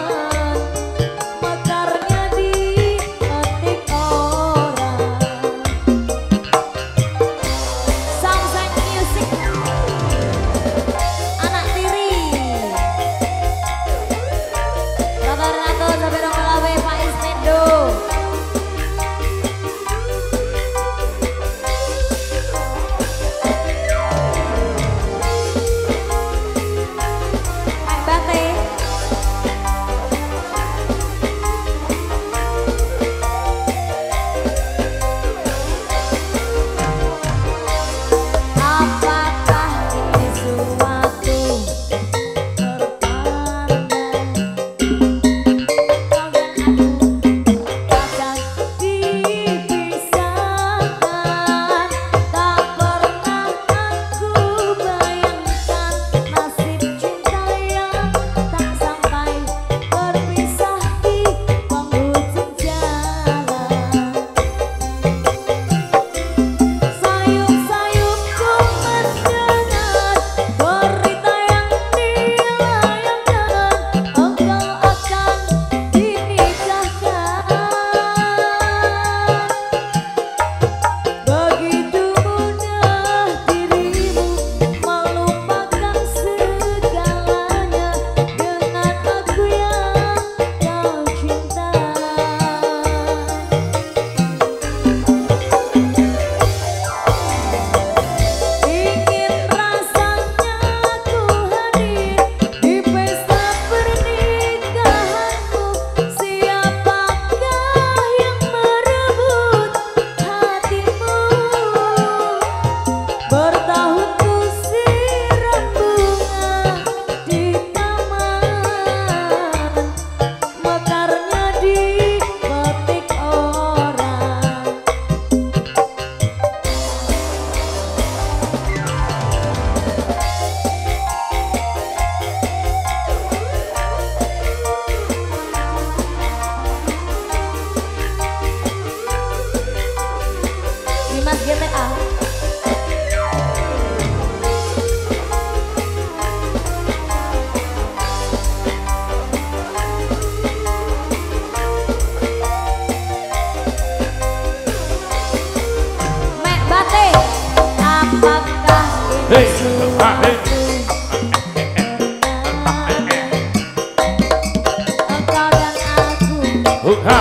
Uh, ha.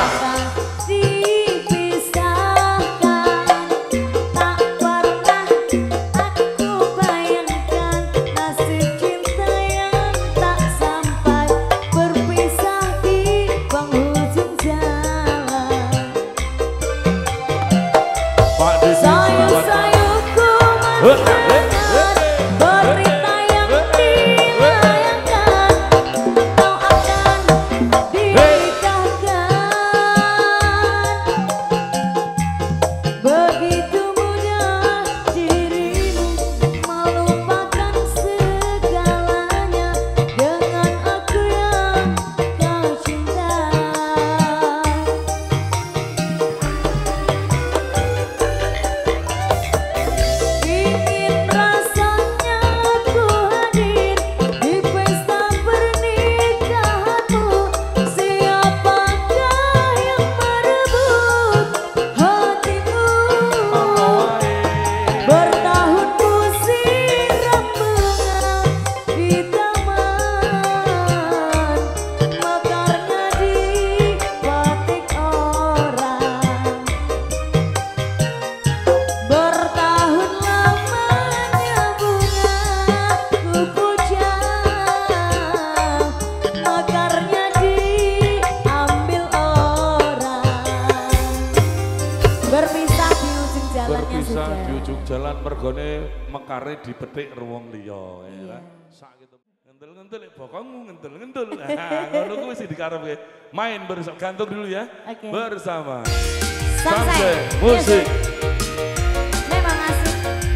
Berpisah di ujung jalan mergone mekare dipetik ruang liya ya. Sak gitu. Ngentul-ngentul bokongmu ngentul-ngentul. Nah, ngono kuwi sing dikarepke. Main bersama gantung dulu ya. Okay. Bersama Samsei Musik. Memang asik.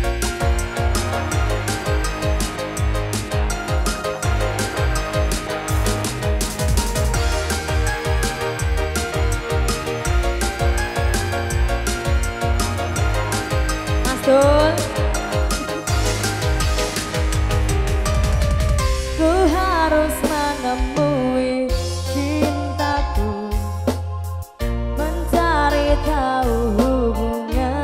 Betul. Ku harus menemui cintaku, mencari tahu hubungan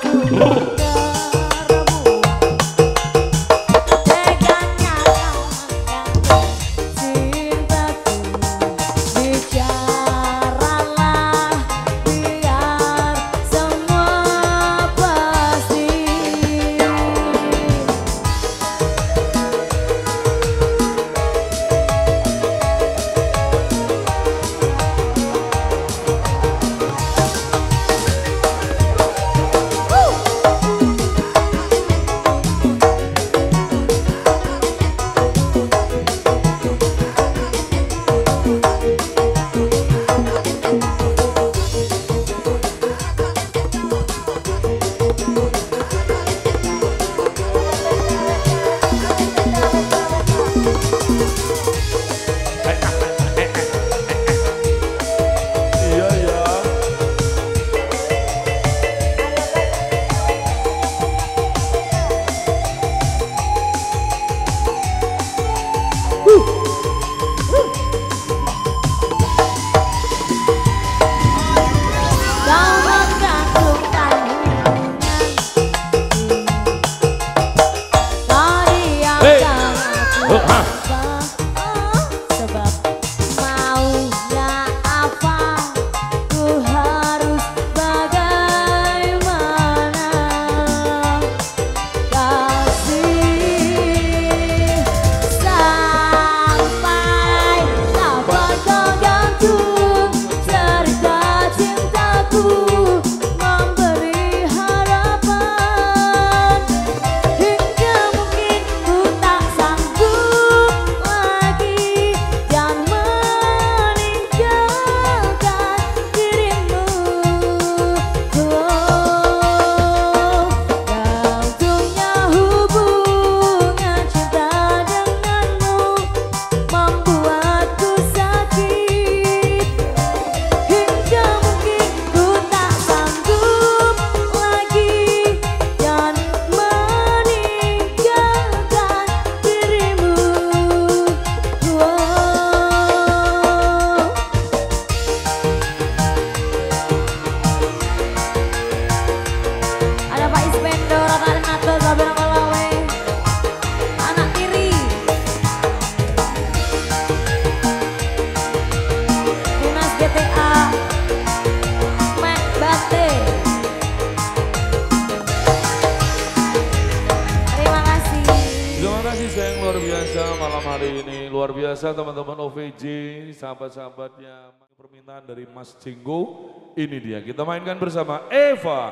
luar biasa malam hari ini. Luar biasa teman-teman O V J, sahabat-sahabatnya. Permintaan dari Mas Jenggo, ini dia. Kita mainkan bersama Eva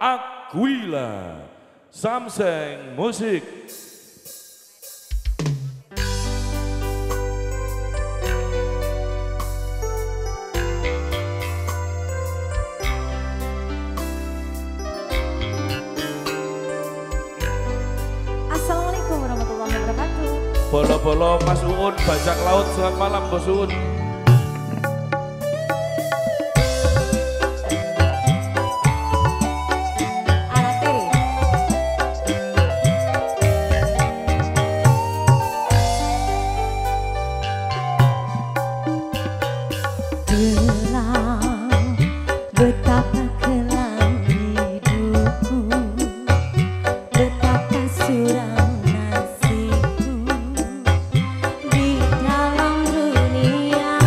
Aquila, Samseng Musik. Assalamualaikum warahmatullahi wabarakatuh. Bolo-bolo Mas Uun, bajak laut, selamat malam Bos Uun. Kelam, betapa kelam hidupku, betapa suram nasibku di dalam dunia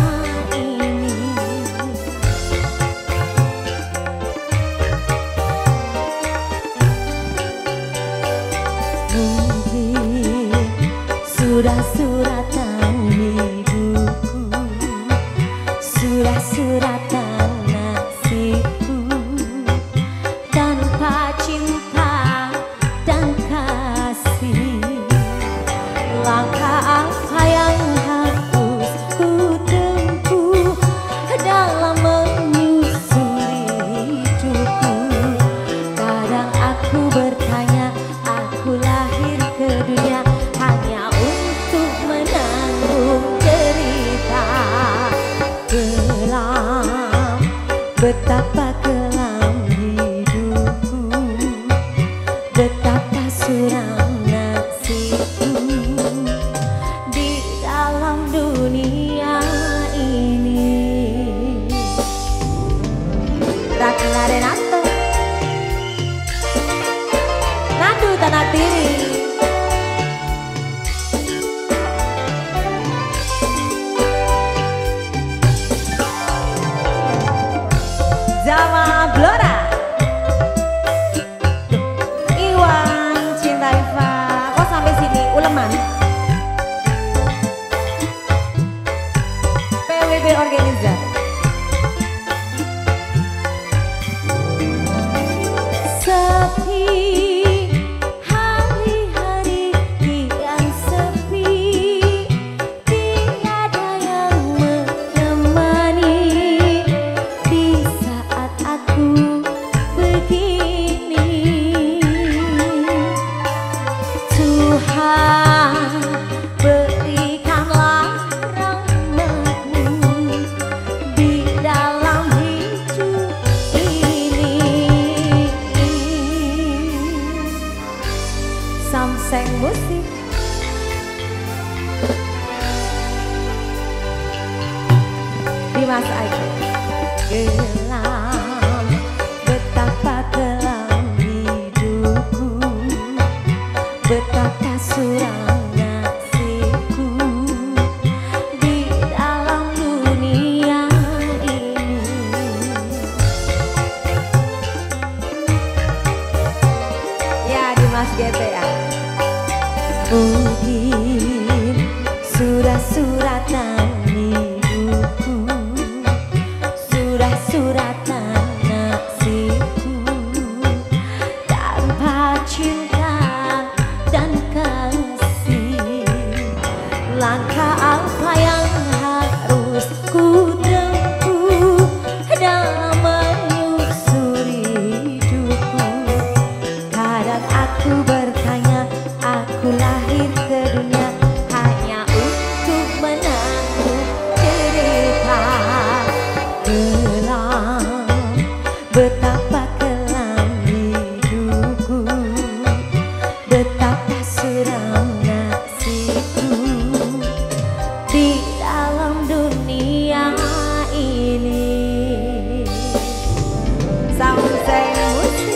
anak tiri. Jamaah Blora, Iwan Cinta Eva, kok sampai sini uleman? P W B Organizer. Sepi hari-hari kian sepi, tiada yang menemani di saat aku begini. Tuhan berikanlah rahmat-Mu di dalam hidup ini. Samseng musik. Dimas Aiko. Kelam, betapa kelam hidupku, betapa suram nasibku di dalam dunia ini. Ya, Dimas G T A. Mungkin surat-suratan hidupku, surat-suratan nasibku, tanpa cinta dan kasih. Langkah apa yang harus ku tempuh dalam menyusuri hidupku? Kadang aku bertanya, aku lahir ke dunia hanya untuk menanggung cerita. Kelam, betapa kelam hidupku, betapa suram nasibku di dalam dunia ini. Sampai musik.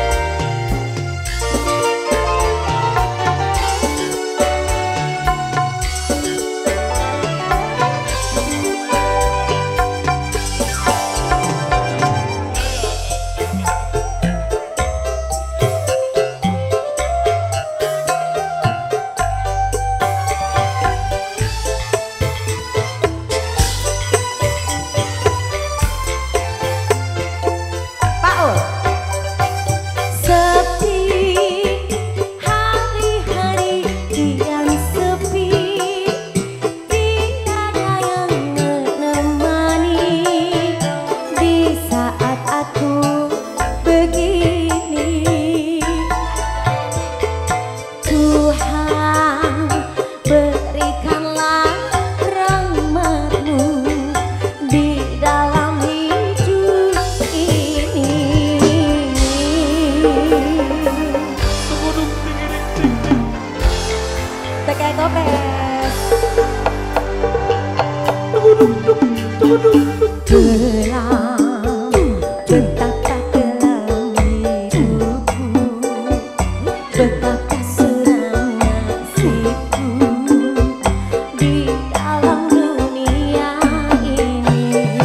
Kelam, betapa kelam hidupku, betapa suram nasibku di dalam dunia ini.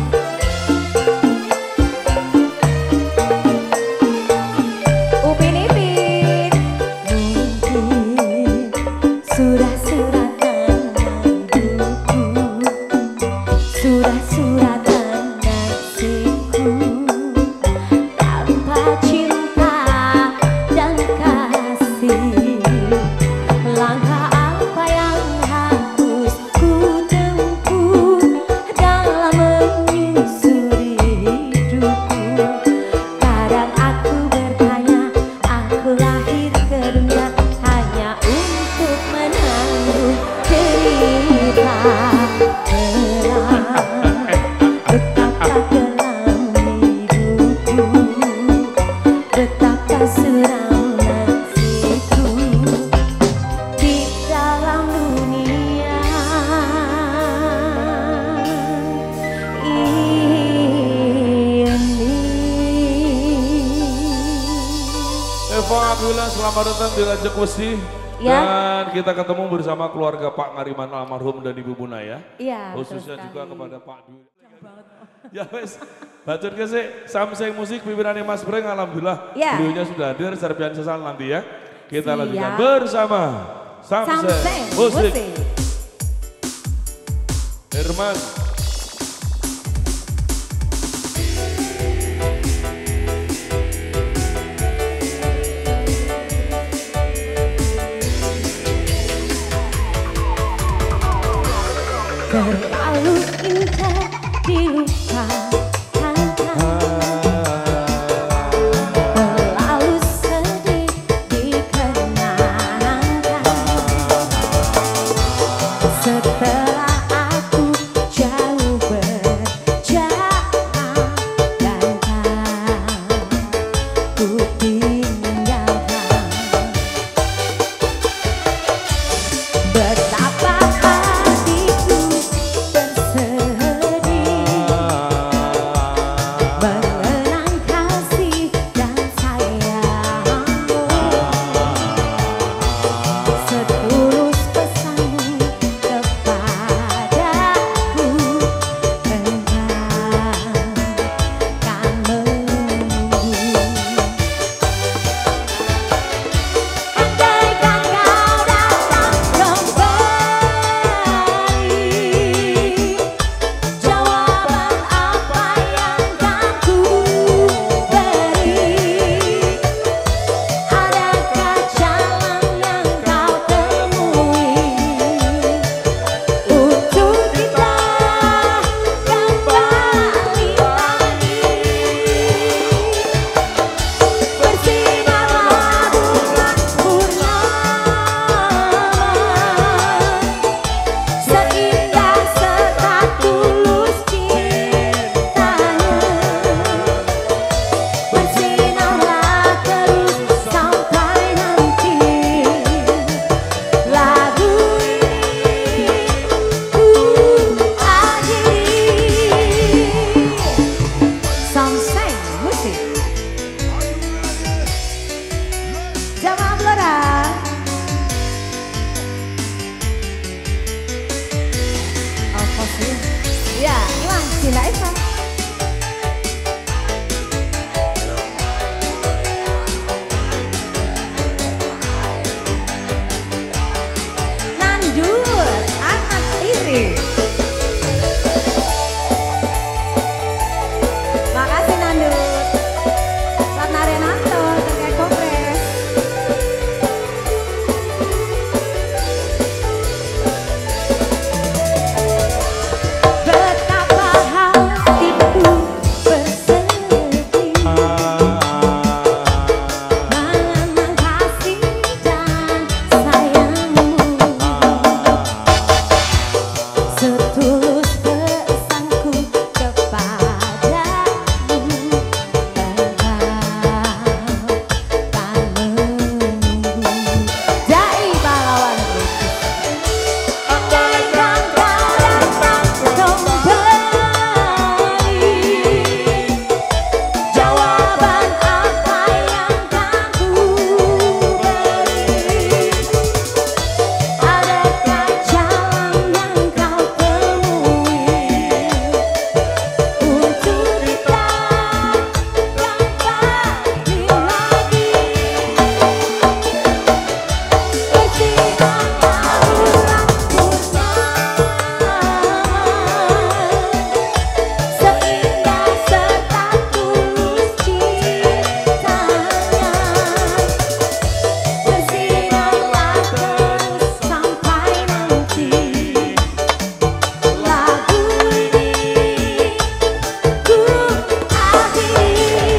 Upin Ipin, mungkin surat-suratan hidupku, surat-suratan nasibku, tanpa cinta dan kasih. Langkah apa yang harus ku tempuh dalam menyusuri hidupku? Kadang aku bertanya, aku lahir ke dunia hanya untuk menanggung cerita. Betapa kelam hidupku, betapa suram nasibku di dalam dunia ini. Eva Abdullah, selamat datang di Rajak Wesi. Ya. Dan kita ketemu bersama keluarga Pak Ngariman almarhum dan Ibu Bunaya. Iya. Khususnya juga kepada Pak Dwi. Ya wes, bacot ke sih, Samseng Musik pimpinan Mas Breng, alhamdulillah Ya. beliaunya sudah hadir, serpian sesal nanti ya. Kita Siap. lanjutkan bersama Samseng, Samseng Musik. Musik. Herman. Terlalu indah dilupakan, terlalu sedih dikenangkan. Setelah aku jauh berjalan dan ku tinggalkan, betapa hatiku mengenang kasih dan sayangmu, setulus pesanmu kepadaku, engkau kan menunggu. Andaikan kau datang kembali, jawaban apa yang kan ku beri? Adakah jalan yang kau temui untuk kita kembali lagi? Bersinarlah bulan purnama, seindah serta tulus cintanya. Bersinarlah terus sampai nanti lagu ini ku akhiri. Samseng Musik. Jamaah Blora. Apa sih? Ya, Iwan, Cinta Eva. Nandur, anak tiri. Makasih Nandur. Ratna Renanto, terkait Kongres. Betapa hatiku bersedih mengenang kasih dan sayangmu, setulus pesanku kepadamu, engkau kan menunggu. Jai pahlawanku. Andaikan kau datang kembali, jawaban apa yang kan ku beri? Adakah jalan yang kau temui untuk kita kembali lagi? Bersinarlah bulan purnama, seindah serta tulus cintanya. Bersinarlah terus sampai nanti lagu ini ku akhiri.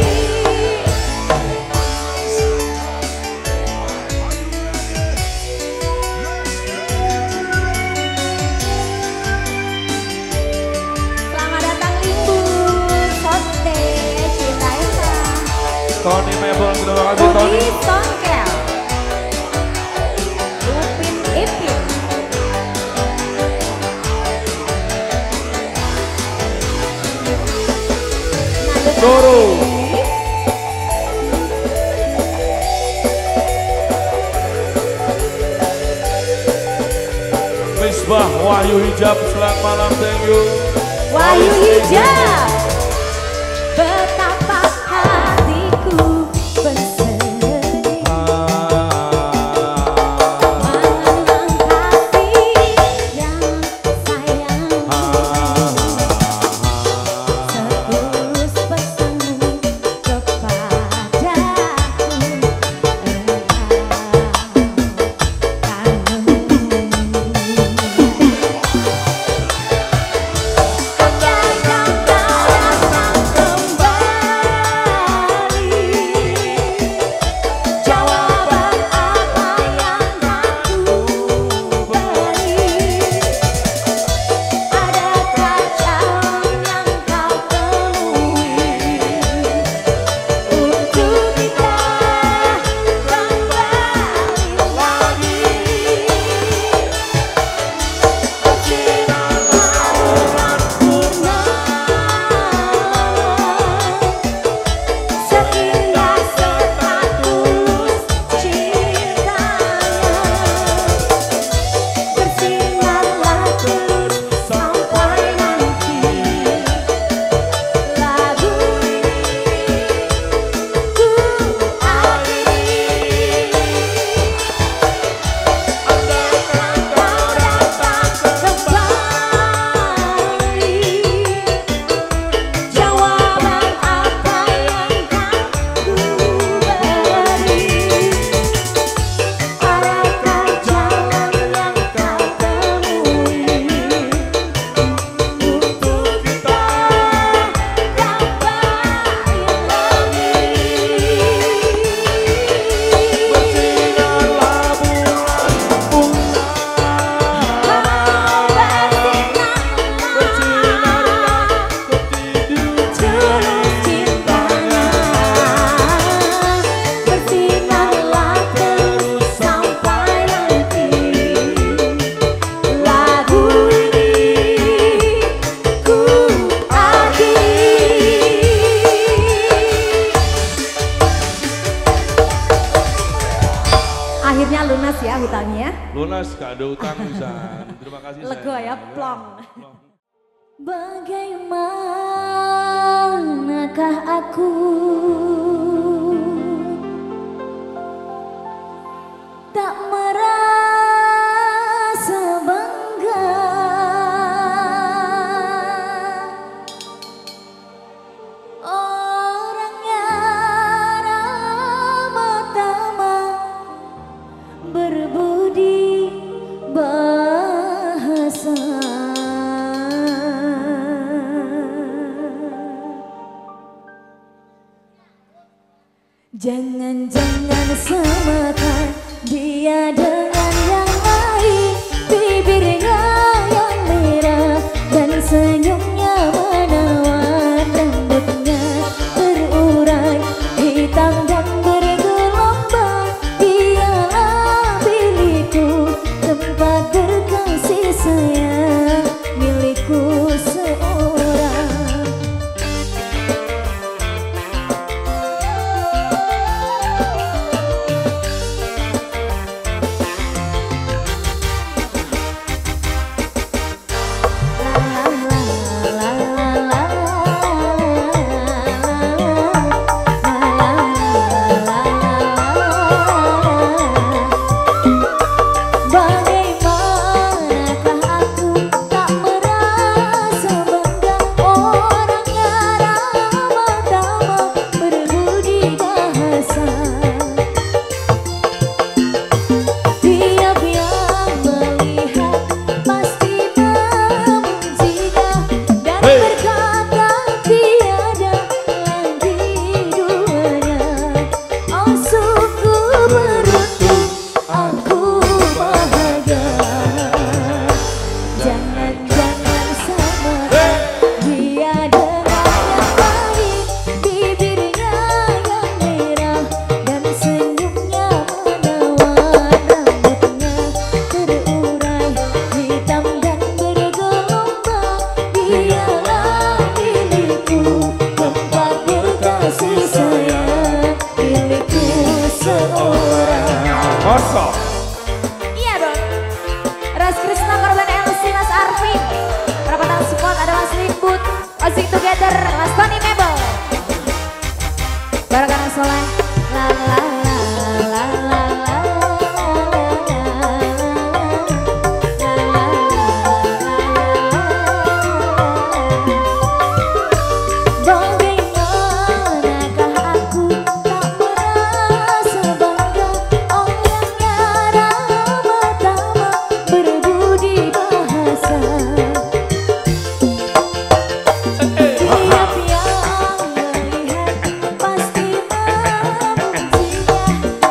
Selamat datang Limbu, Sote, Cinta Eva, Tony Mebel, terima kasih Tony. Udi Songkel, Upin Ipin, Nanda Doro. Kasih, Mbah Wahyu Hijab, selamat malam, thank you. Wahyu Hijab, betapa hatiku bersedih mengenang kasih yang sayang, setulus pesanmu kepadaku, akhirnya lunas ya hutangnya. Lunas, gak ada utang bisa. Terima kasih. Lega ya, plong. Bagaimanakah aku tak merasa bangga orangnya ramah tamah berbudi bahasa. Jangan-jangan samakan dia dengan yang lain, bibirnya yang merah dan senyumnya menawan, rambutnya terurai hitam dan bergelombang. Dialah milikku, tempat berkasih sayang milikku seorang. Iya dong. Ras Krishna korban L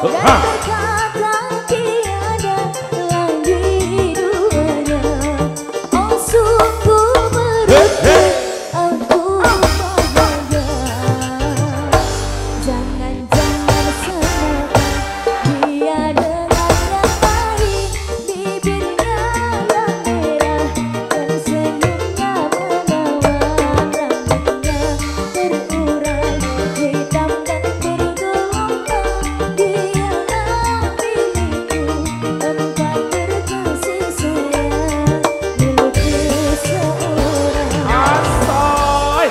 Ha. berkata tiada lagi duanya. Oh sungguh beruntung aku bahagia. Jangan-jangan samakan dia dengan yang lain. Bibirnya yang merah dan senyumnya menawan. Rambutnya terurai hitam dan bergelombang. Dialah milikku, tempat berkasih sayang, milikku seorang. Asoy.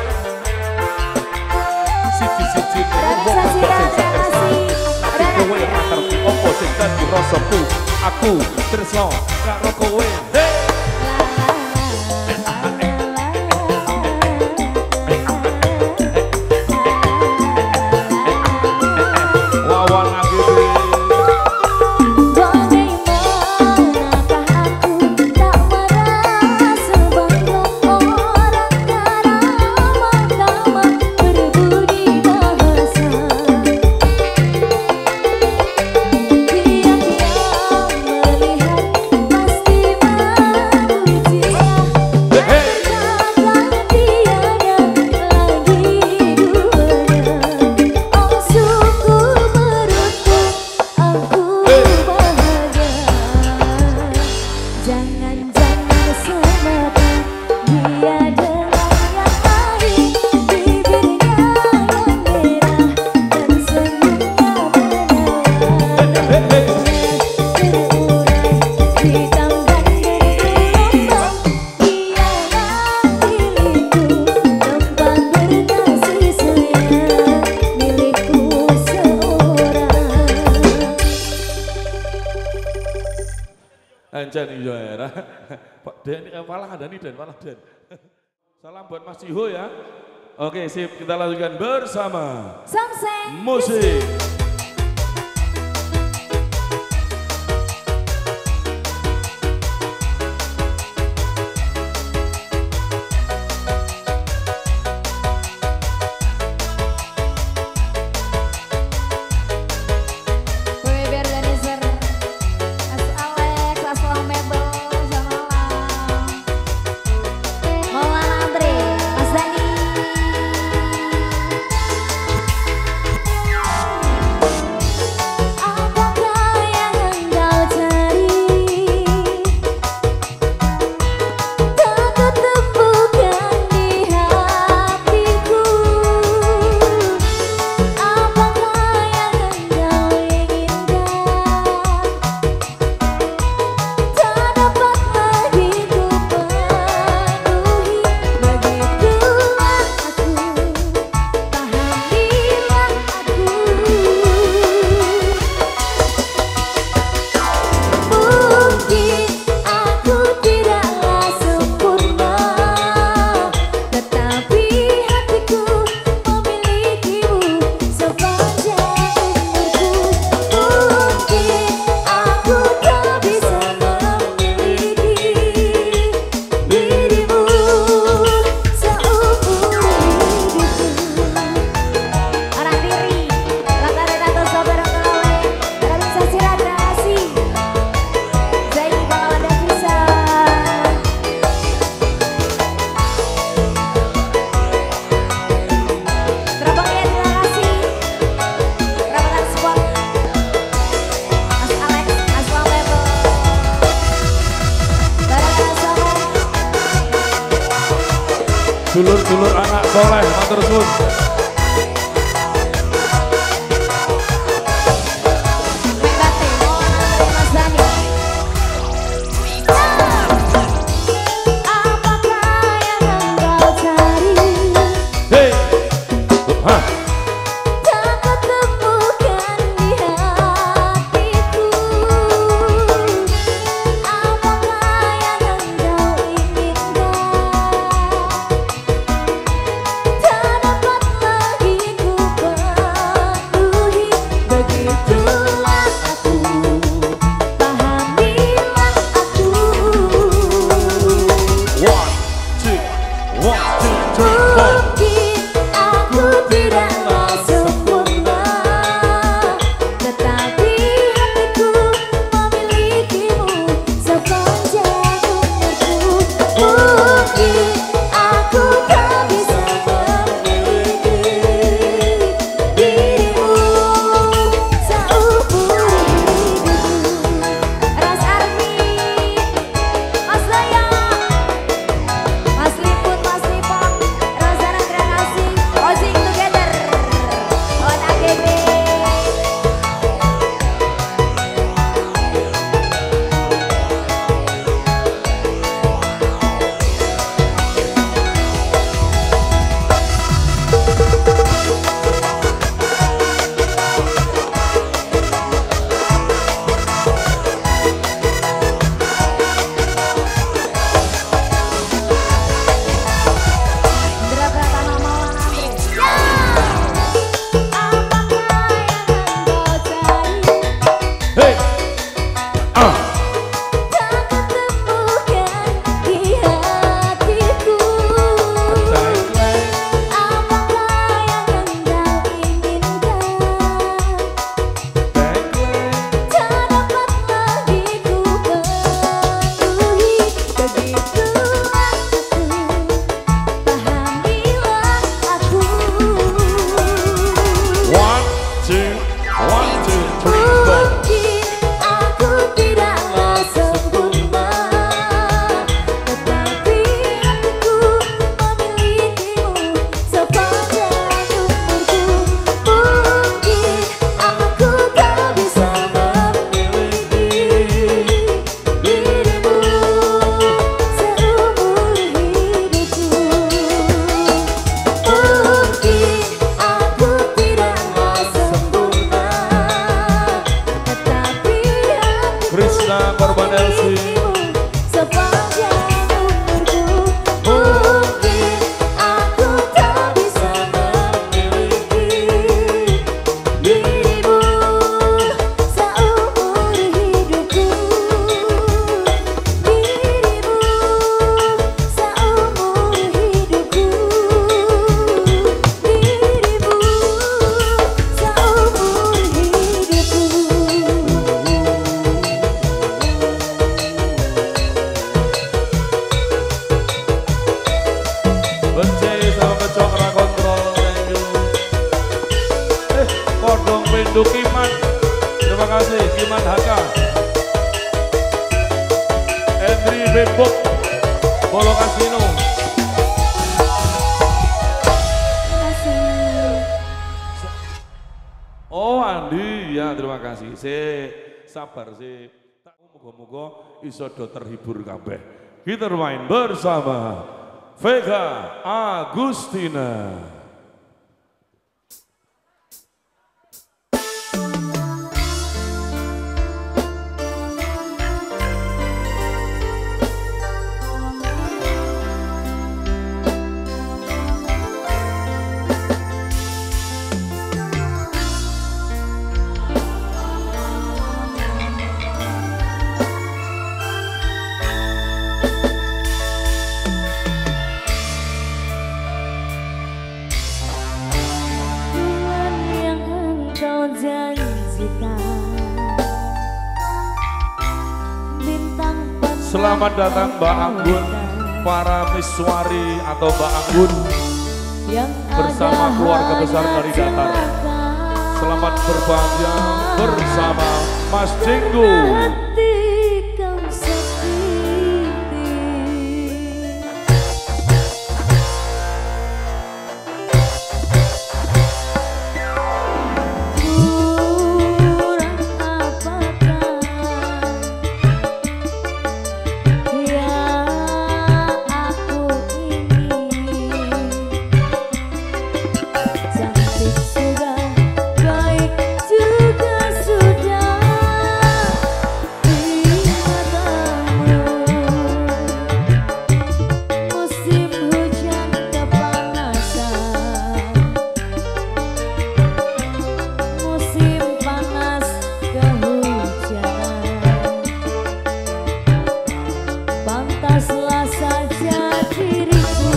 Siji-siji Realisasi, realisasi. kowe ora ngerti opo sing dadi rasaku. Aku tresno karo kowe. Hey. Wawan lagi. Bagaimanakah aku tak merasa bangga orang ramah-tamah berbudi bahasa. Tiap yang melihat pasti memuji. Berkata tiada lagi duanya. Oh sungguh beruntung aku bahagia. Jangan-jangan samakan dia dengan yang lain. Bibirnya yang merah dan senyumnya menawan. Terurai hitam dan bergelombang. Dialah milikku, tempat berkasih sayang, milikku seorang. Anjan iya era. Pak Den eh, malah ada nih Den, malah Den. Salam buat Mas Ciho ya. Oke, sip, kita lanjutkan bersama Samseng musik. W B Organizer, Mas Alex, Mas Lamebel, selamat malam. Maulana Andre, Mas Dani. Apakah yang engkau cari? Tak kutemukan di hatiku. Apakah yang engkau inginkan? Tak dapat lagi ku penuhi. Begitulah aku, pahamilah aku. Mungkin aku tidaklah sempurna, tetapi hatiku memilikimu sepanjang umurku. Mungkin aku tak bisa memiliki dirimu seumur hidupku. Orang diri, langkah atau sabar ngelawe, realisasi radiasi. Zaini bakal ada bisa. Terabang ya, terima kasih. Rapatan support. Mas Alex, Mas Lamebel. Barang soleh. Dulur-dulur anak soleh, matur suwun. Megate, Maulana Andre, Mas Dani. Apakah yang engkau cari? Hey. Ha. Tak kutemukan di hatiku. Apakah yang engkau inginkan? Tak dapat dirimu sepanjang umurku. Mungkin aku tak bisa memiliki dirimu seumur hidupku. Dirimu seumur hidupku. Dirimu seumur hidupku. Bence sama becok ra kontrol, thank you. Eh, kodong pindu Kiman. Terima kasih Kiman Haka. Henry Bebok, Polo Kasino. Oh Andi, ya terima kasih. Si sabar sih. Moga-moga iso do terhibur kabeh. Kita bermain bersama Vega Agustina. Dengan yang engkau janjikan, bintang pernah Selamat datang Mbak Anggun, para miswari atau Mbak Anggun yang bersama ada keluarga besar hanya dari Datar. celaka. Selamat berbahagia bersama Mas Jenggo. Hati kau sakiti. Kurang apakah yang aku ini? Cantik sudah, baik juga sudah di matamu. Musim hujan kepanasan, musim panas kehujanan. Pantaslah saja diriku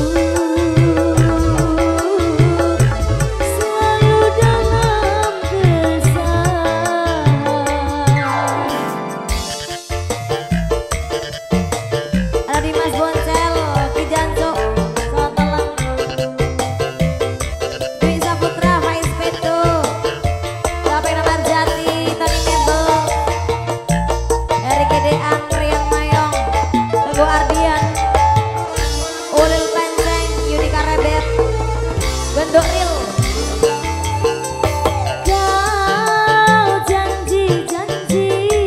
selalu dalam keresahan. Ada Dimas Boncel, Ki Janso, selamat malam. Dwi Saputra, Faiz Peto, Kapena Marjati, Tony Mebel, Eri Gedean, Rian Mayong, Teguh Ardian, Ulil Penceng, Yudika Rebet, Gendok Ril. Kau janji-janji,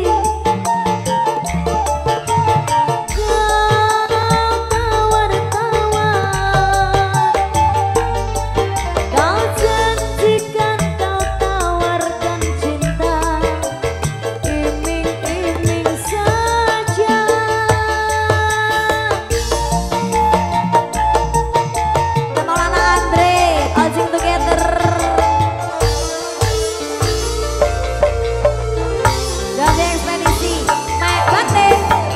kau tawar-tawar, kau janjikan kau tawarkan cinta, iming-iming saja. Maulana Andre, all sing together. Gade ekspedisi, Mek Bate,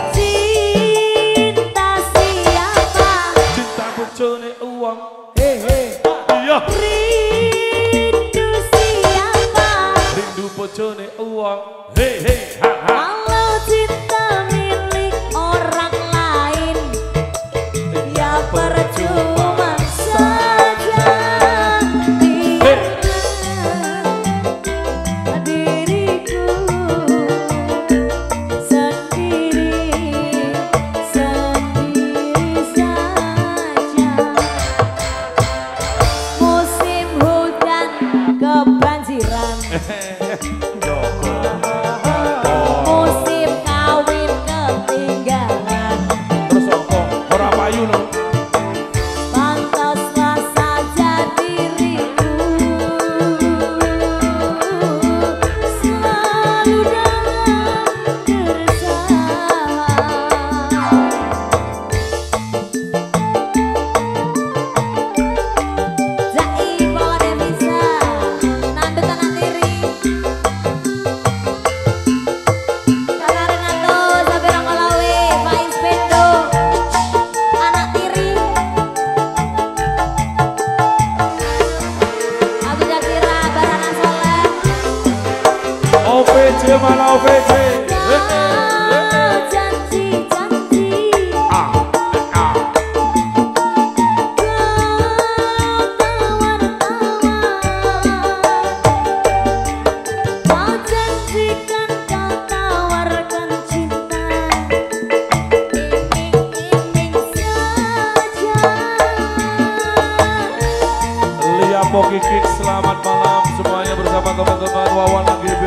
cinta siapa? Cinta bojone uang. Hehe. Iya. Rindu siapa? Rindu bojone uang. Hehe. Ha ha. Kalau cinta milik orang lain, ya percuma saja. Biarlah diriku sendiri, sendiri saja. Musim hujan kebanjiran, Joko. musim kawin ketinggalan. Terus apa? Ora payu no. Pantaslah saja diriku selalu dalam keresahan. O V C mana O V C? Janji-janji Ah, ah. kau janjikan kau tawarkan cinta iming-iming saja. Lia Pokikik, selamat malam semuanya bersama teman-teman Wawan A G B.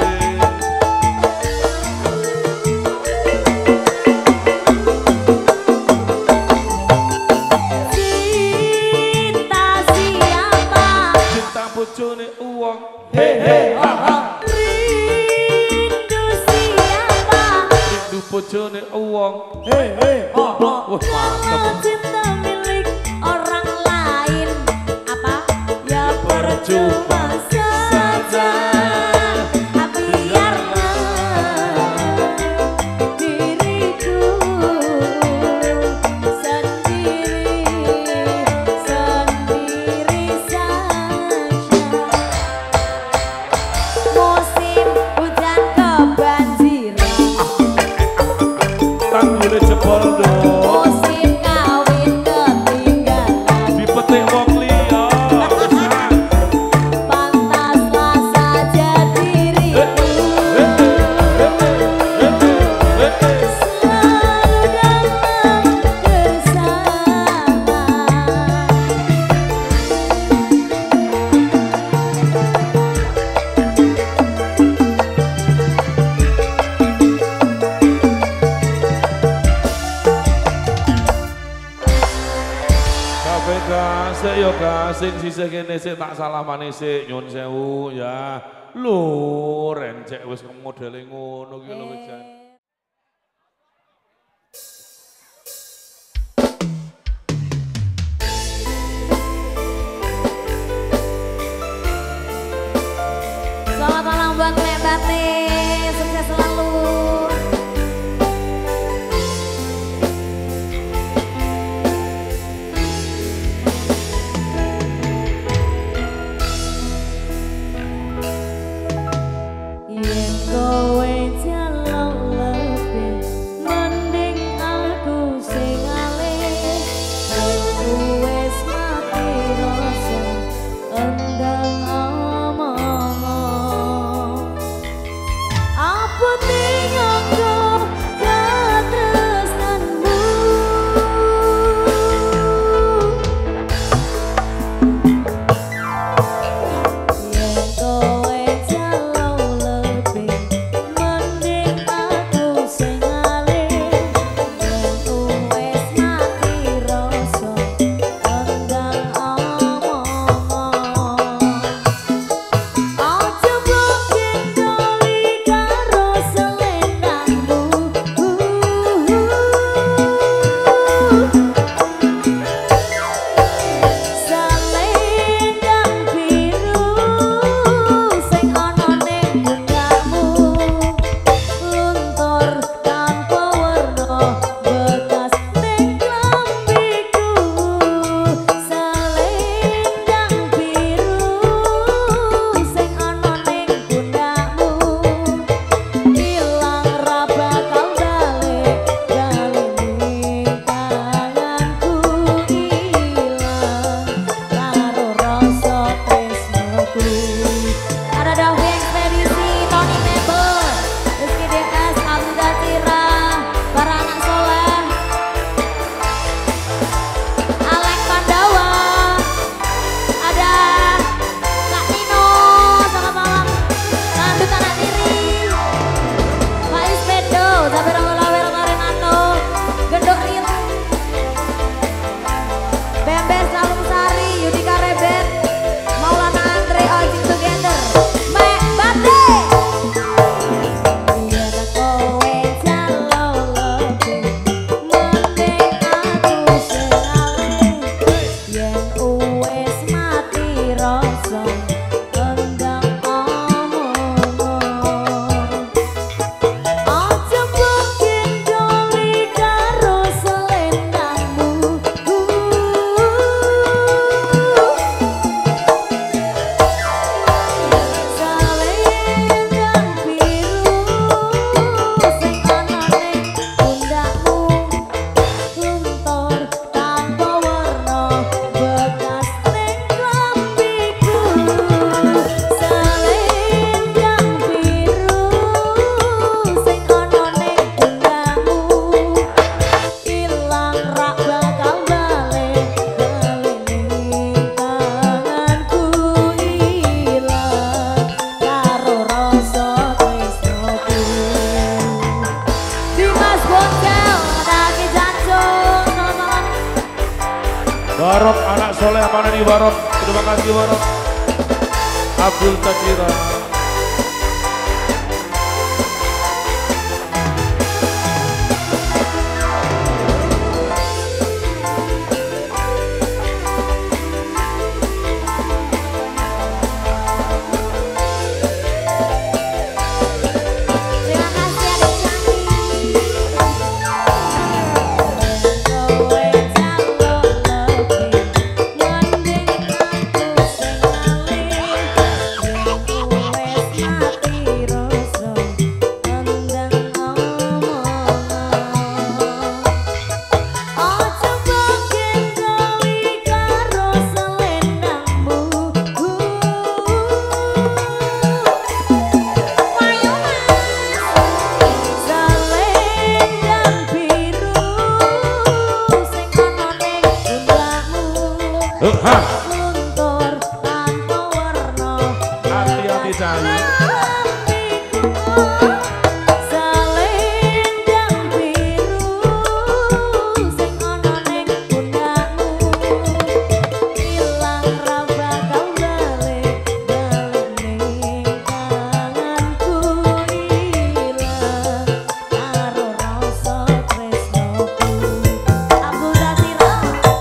Cinta siapa? Cinta bojone uang. Hei hei ha ha. Rindu siapa? Rindu bojone uang. Hei hei ha ha. Wah mantap. Cinta milik orang lain apa? Ya percuma saja. Biarlah diriku sendiri sendiri saja. Musim hujan kebanjiran, Tanggulnya jebol dong. musim kawin ketinggalan. Dipetik wong liya. Pantaslah saja diriku selalu dalam bersama. Kabeh kasih yo kasing sisih kene sik tak salamane sik nyun sewu ya. Lho rencek wis modele ngono ki lho wis jan. Selamat malam buat Nek Bate, sukses selalu. Yen kowe jaluk lebih, mending aku sing alih. Aku wis mati rasa, endang omong. Apa tinggalku ketresnanmu? Yen kowe jaluk lebih, mending aku sing alih. Yen wis mati rasa, endang omong. Aja mbok gendoli karo selendang. Barok, anak soleh mana nih Barok? Terima kasih Barok. Abdul Tajira. Luntur tanpa warna, hati-hati Cahayu. selendang biru sing ana ning pundakmu, ilang ra bakal balik balik ning tanganku, ilang karo rasa tresnoku. Abdul Tajira.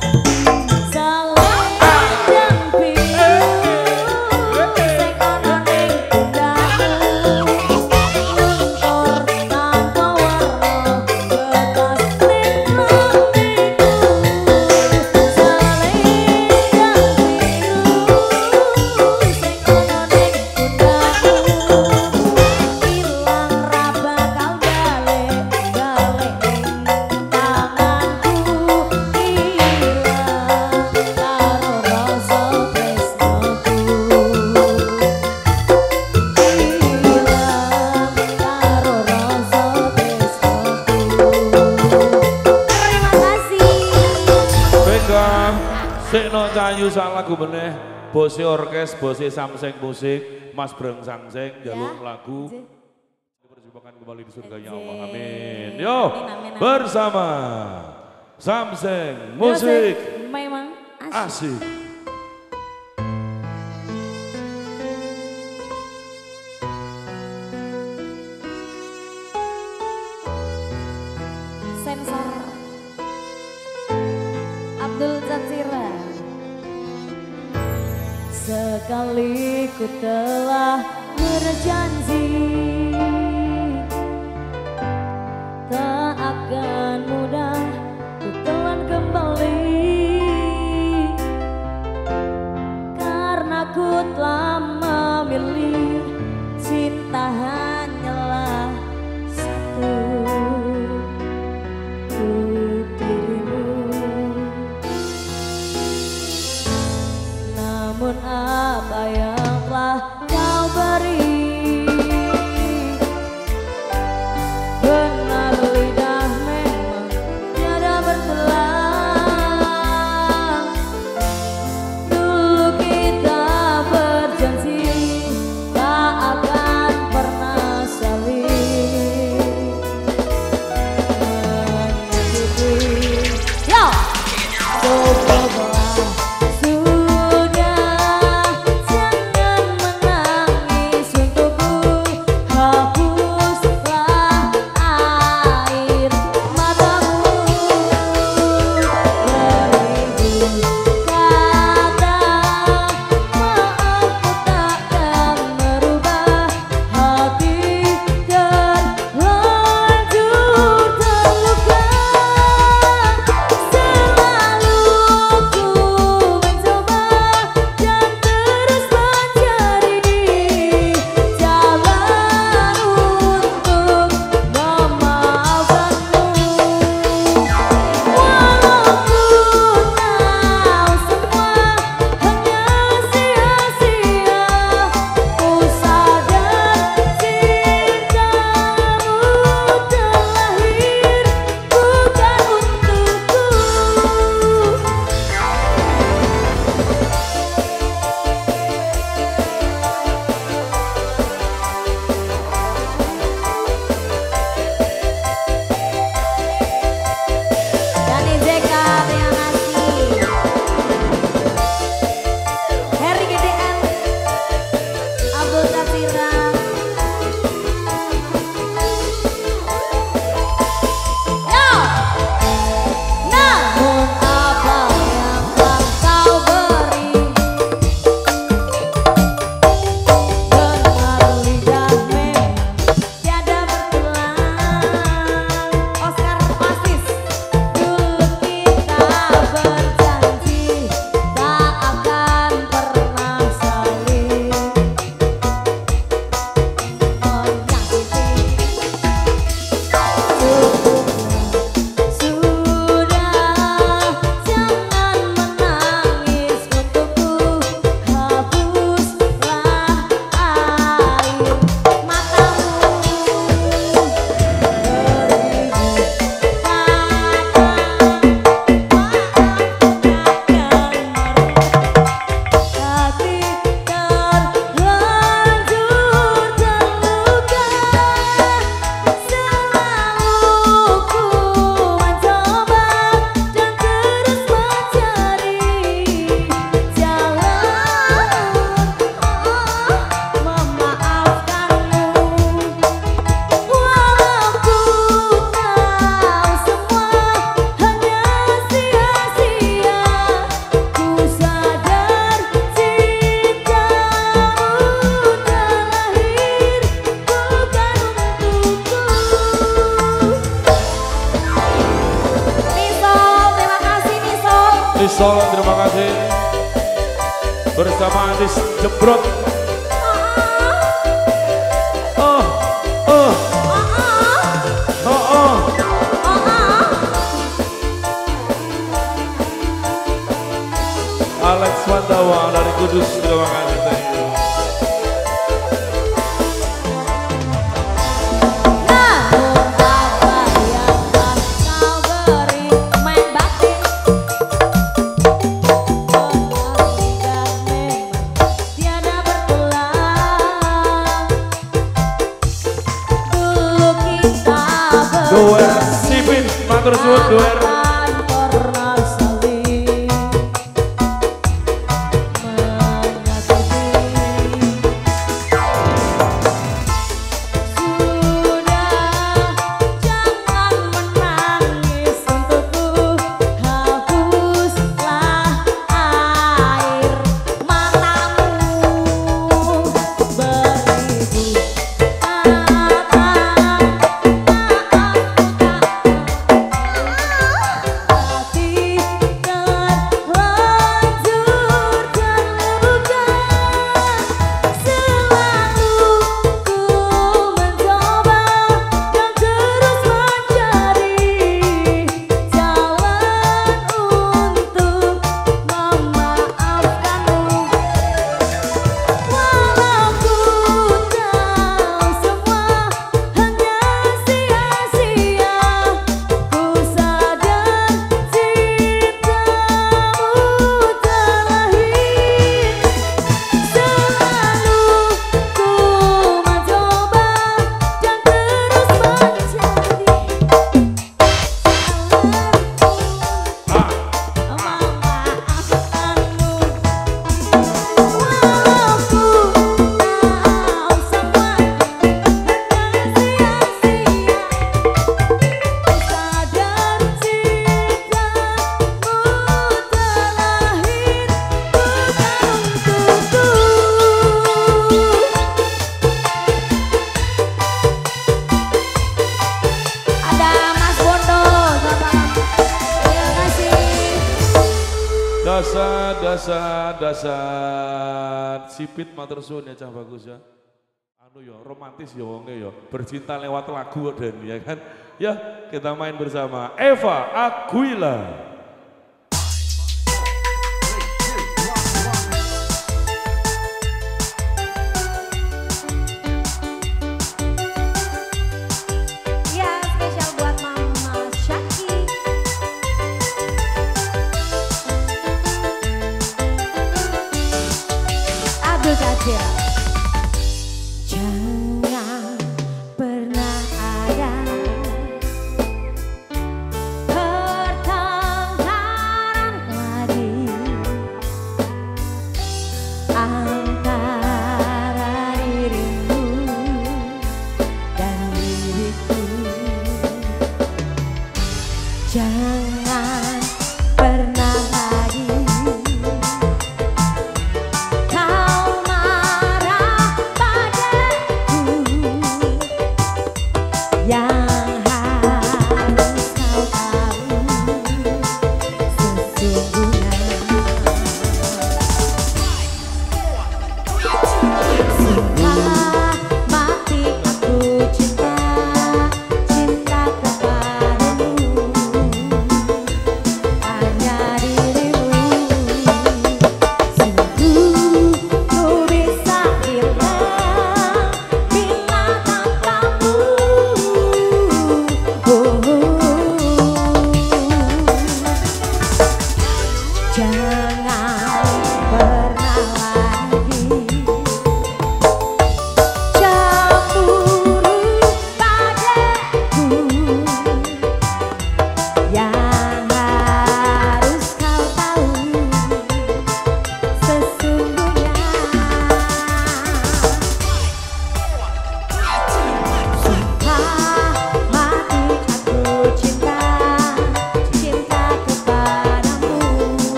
Sekno Cahayu sang lagu meneh, bose orkes, bose Samseng musik, Mas Breng Samseng jalur lagu. Perjumpakan kembali di surganya Allah. Amin. Yo, bersama Samseng musik Memang asik. sensor Abdul Tajira. Sekali ku telah berjanji tak akan mudah ku telan kembali, karena ku telah memilih cinta hanyalah satu. Namun apa yang telah kau beri Solo, terima kasih. Bersama Andis Jebrot. Oh, oh, oh, oh. Alex Wandawa dari Kudus, terima kasih. Thank you. Doer Sipin, matur suwun Doer. Dasar, dasar, dasar Sipit matur suwun ya cah bagus ya. Anu ya romantis ya wonge ya. Bercinta lewat lagu dan ya kan. Ya kita main bersama Eva Aquila. Jangan pernah ada pertanyaan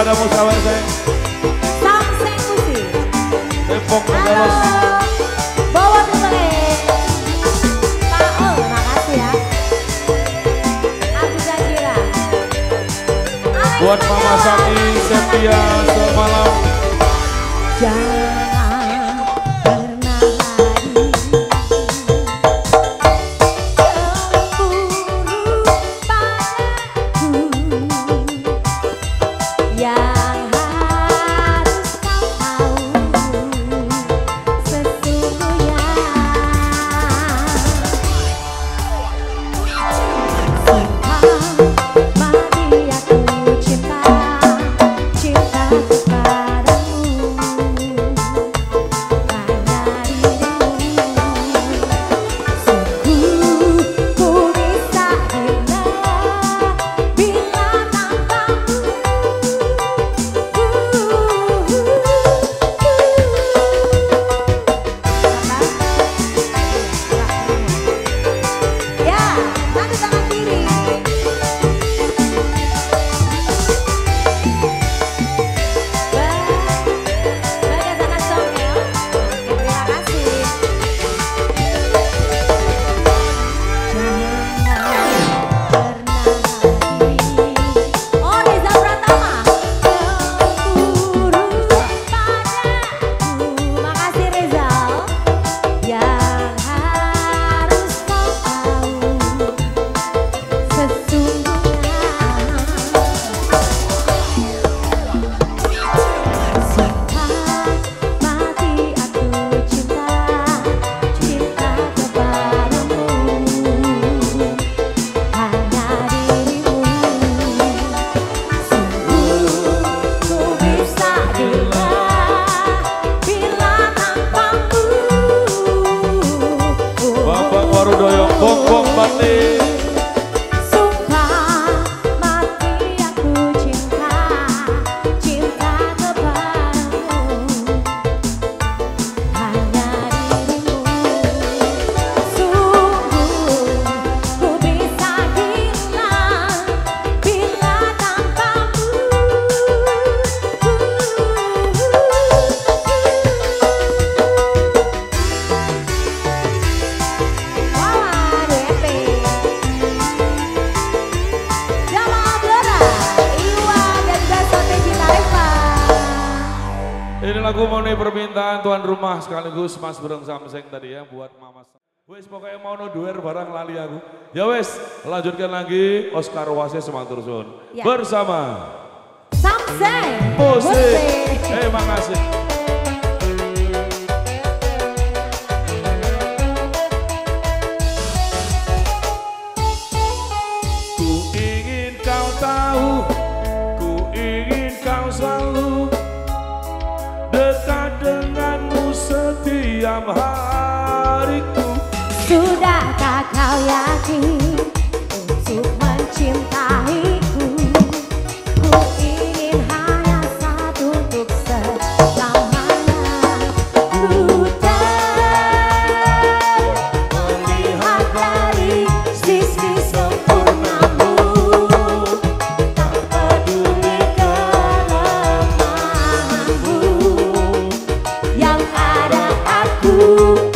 padamu sahabat saya. Samseng Musik. Depok Halo, Megalos. bawa dulu Pak Oh, makasih ya. Aku Zajira. Buat Mama Sati Septia semalam. Jangan pernah lagi cemburu padaku, yang harus kau tahu sesungguhnya sumpah mati aku cinta, cinta kepadamu. Sumpah mati aku cinta, cinta kepadamu, hanya dirimu. Sungguh ku bisa hilang bila tanpamu. Ini lagu memenuhi permintaan tuan rumah sekaligus Mas Burung Samseng tadi ya buat Mama. Wes pokoknya mau no duer barang lali aku. Ya wes lanjutkan lagi Oscar Wasis Semantursun Ya. bersama Samseng musik. Terima kasih. Ku ingin kau tahu, ku ingin kau selalu dekat denganmu setiap hariku. Sudahkah kau yakin untuk mencintaiku? Ku ingin hanya satu untuk selamanya. Ku terlihat dari sisi sempurnamu, tak peduli kelemahanmu, yang ada aku.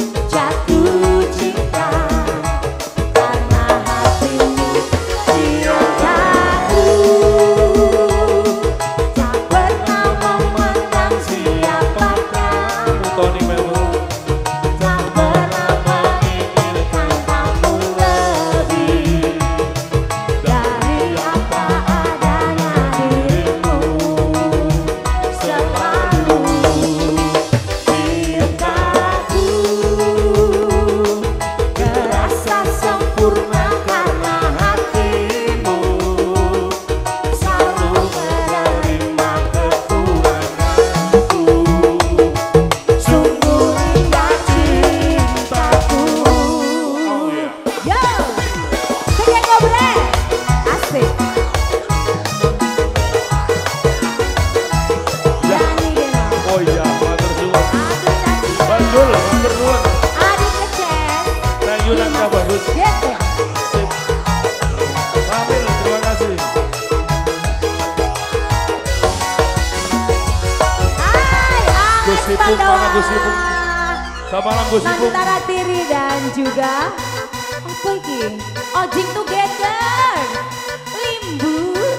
Selamat malam Gus Ibu. Nandutara Tiri dan juga apa iki? Ojing Together. Limbu.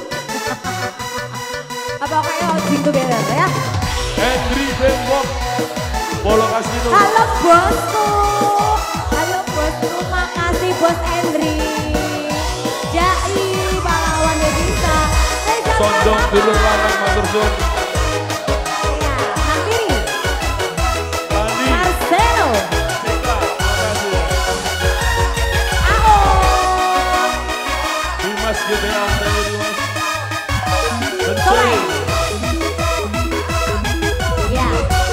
Apa kayak Ojing Together ya? Henry Bengkok. Bolo Kasino. Halo bosku. Halo bosku, makasih bos Henry. Jai pahlawan Devisa. Sondong dulu larang matur suwun. Ya, Nandiri. Tani. Marcelo. Cika, terima kasih. Ao. Dimas G B A, thank you Dimas. Benceng. Soleh. Ya.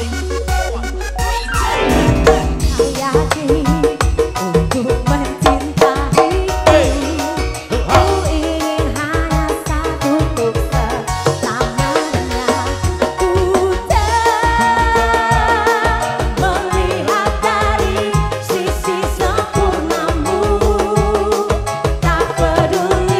Kau yakin untuk mencintai ku ingin hanya satu untuk selamanya. Ku tak melihat dari sisi sempurnamu, tak peduli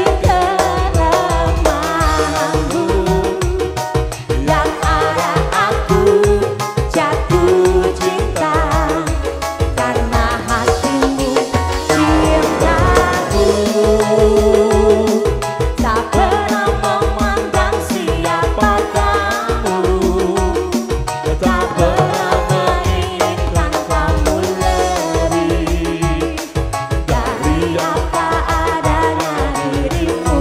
kelemahanmu. Yang ada aku jatuh cinta karena hatimu cintaku. Tak pernah memandang siapa kamu, tak pernah menginginkan kamu lebih dari apa adanya dirimu.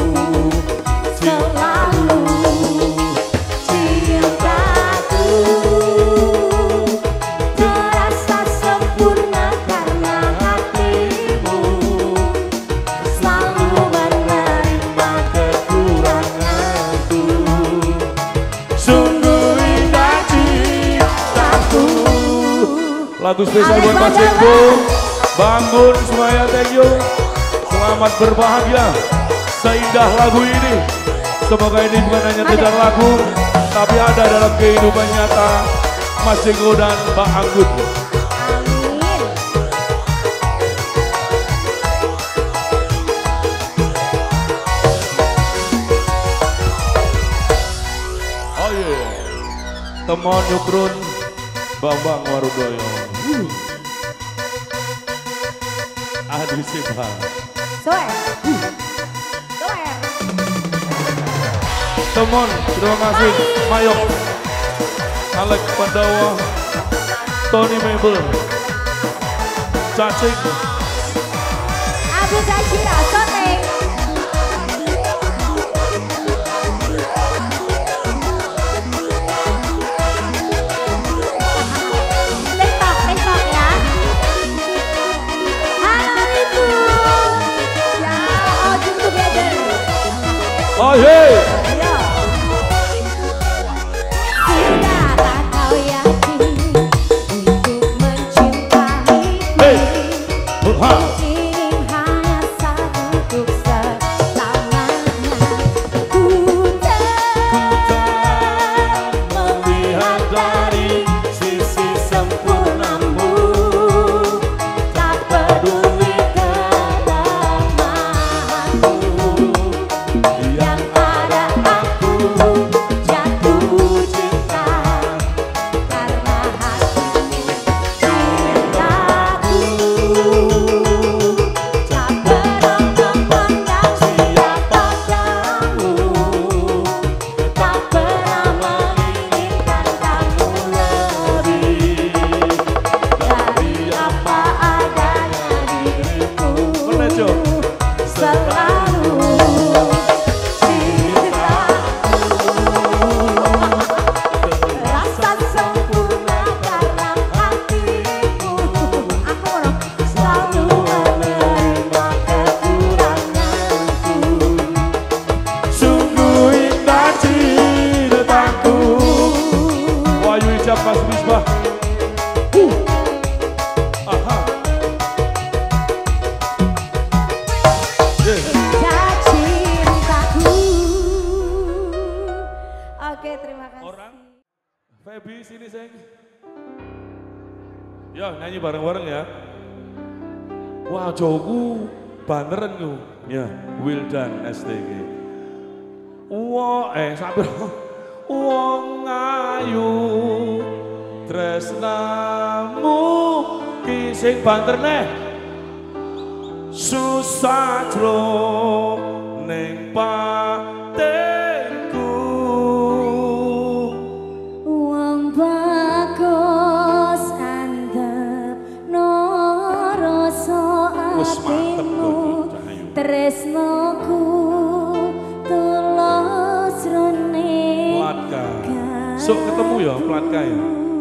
Selalu cintaku terasa sempurna karena hatimu selalu menerima kekuranganku. Sungguh indah cintaku. Lagu spesial buat Mas Cengko. Bangun semuanya, thank you. Selamat berbahagia. Seindah lagu ini. Semoga ini bukan hanya sekedar lagu, tapi ada dalam kehidupan nyata Mas Cengko dan Mbak Anggun. Amin. Oh iya. Temon Yukrun, Bambang Warudoyo. Uh. Aduh sih Bang. Soe. Soe. Temon, terima kasih. Mayok, Alek Pandawa, Tony Mabel, Cacing, Abu Zajira Sote. TikTok, TikTok ya. Halo Ibu. Ya, Ojung Together. oh hey. Ayo. Sudah tak kau yakin untuk mencintaiku? Hey. Ha. Ingin hanya satu untuk selamanya. Ku tak melihat dari sisi sempurnamu, tak peduli kelemahanmu. Yang ada aku jatuh cinta karena hatimu cintaku. Tak pernah memandang siapa kamu, tak pernah menginginkan kamu lebih dari apa adanya diriku. Menejo. Selalu cintaku rasa sempurna karena hatimu. Aku mau selalu menerima kekuranganku. Sungguh indah cintaku. Wahyu Ijab Mas Misbah. Uh. Aha. Yeah. Indah cintaku. Oke, terima kasih. Orang. Feby sini sayang. Ya nyanyi bareng-bareng ya. Wah jogu baneran ku. Ya Wildan S T G. Wah eh sampai wong ayu tresnamu Ki sing banter neh. Susah jroning patinku. Wong bagus andep no rasa atimu. Tresnoku tulus rene. Platka. Sok ketemu ya Platka ya.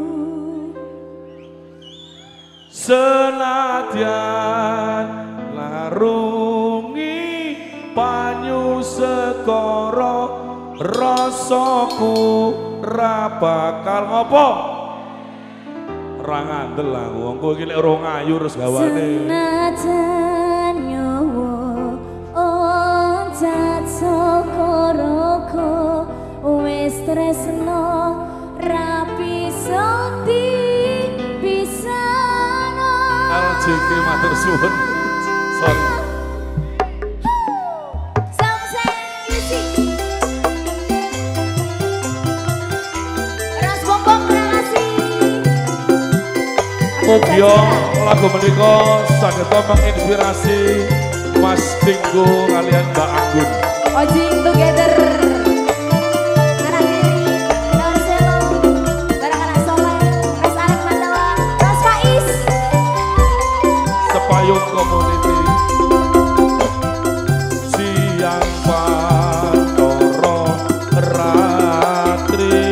Senadyan larungi banyu sekara rasaku ra bakal ngopo ra ngandel lah wong kowe iki lek ora ngayu terus gawane. Senajan nyawa oncat sokoroku wis tresno ra bisa dipisahno. L J K matur suwun. Sorry. Mugia lagu menika saged menginspirasi Mas Tinggo kalian Mbak Anggun. Ojing together. Anak diri, Daun Selo, barang anak Soleh, Res Arek Mandala, Ros Faiz. Sepayung Community. Siang pantoro ratri.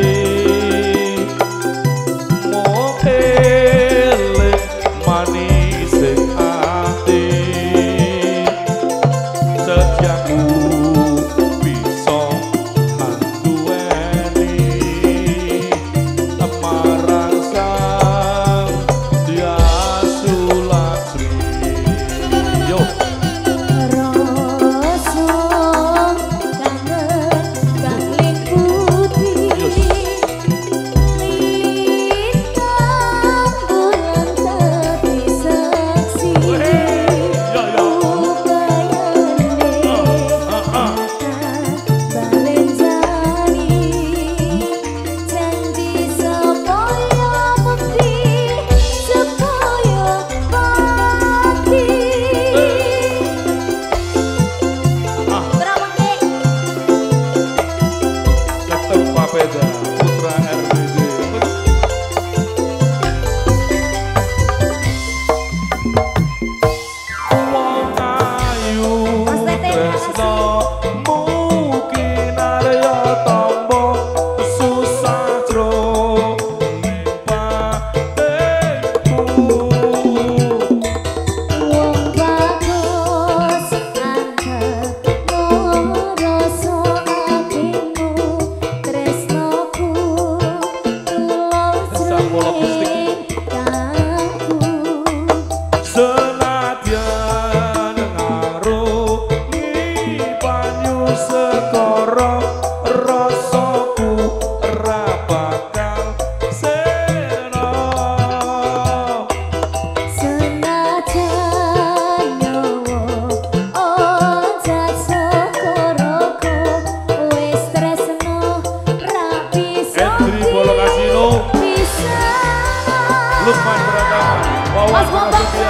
Lukman Pratama, Wawan Prasetya,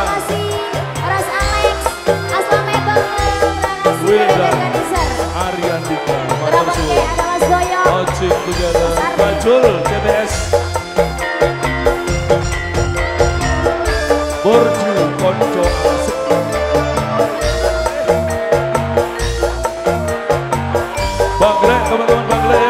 Ras Alex, Aslameto, Weda, Aryan Dika, Matur Suwun, Ojek Together, Bajul, C B S, Borju, Konco, Asik, Bang Grek, teman-teman Bang Grek ya.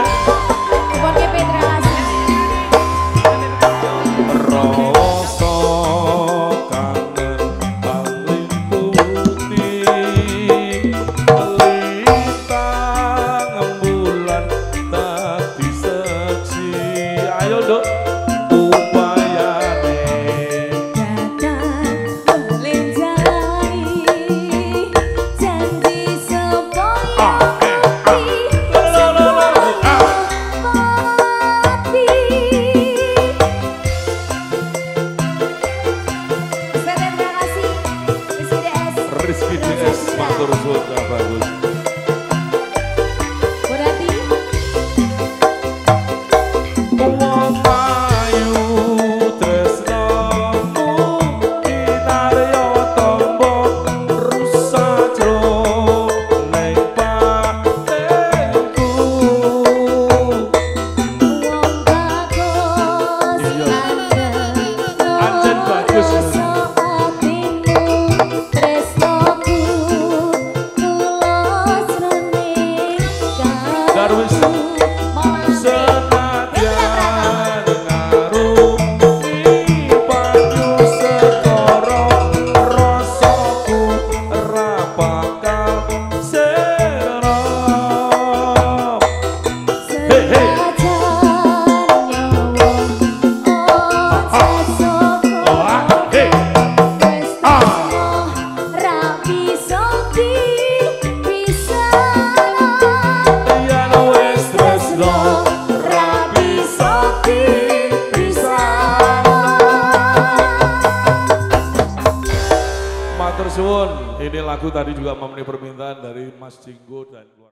suwun. Ini lagu tadi juga memenuhi permintaan dari Mas Jinggo dan keluarga.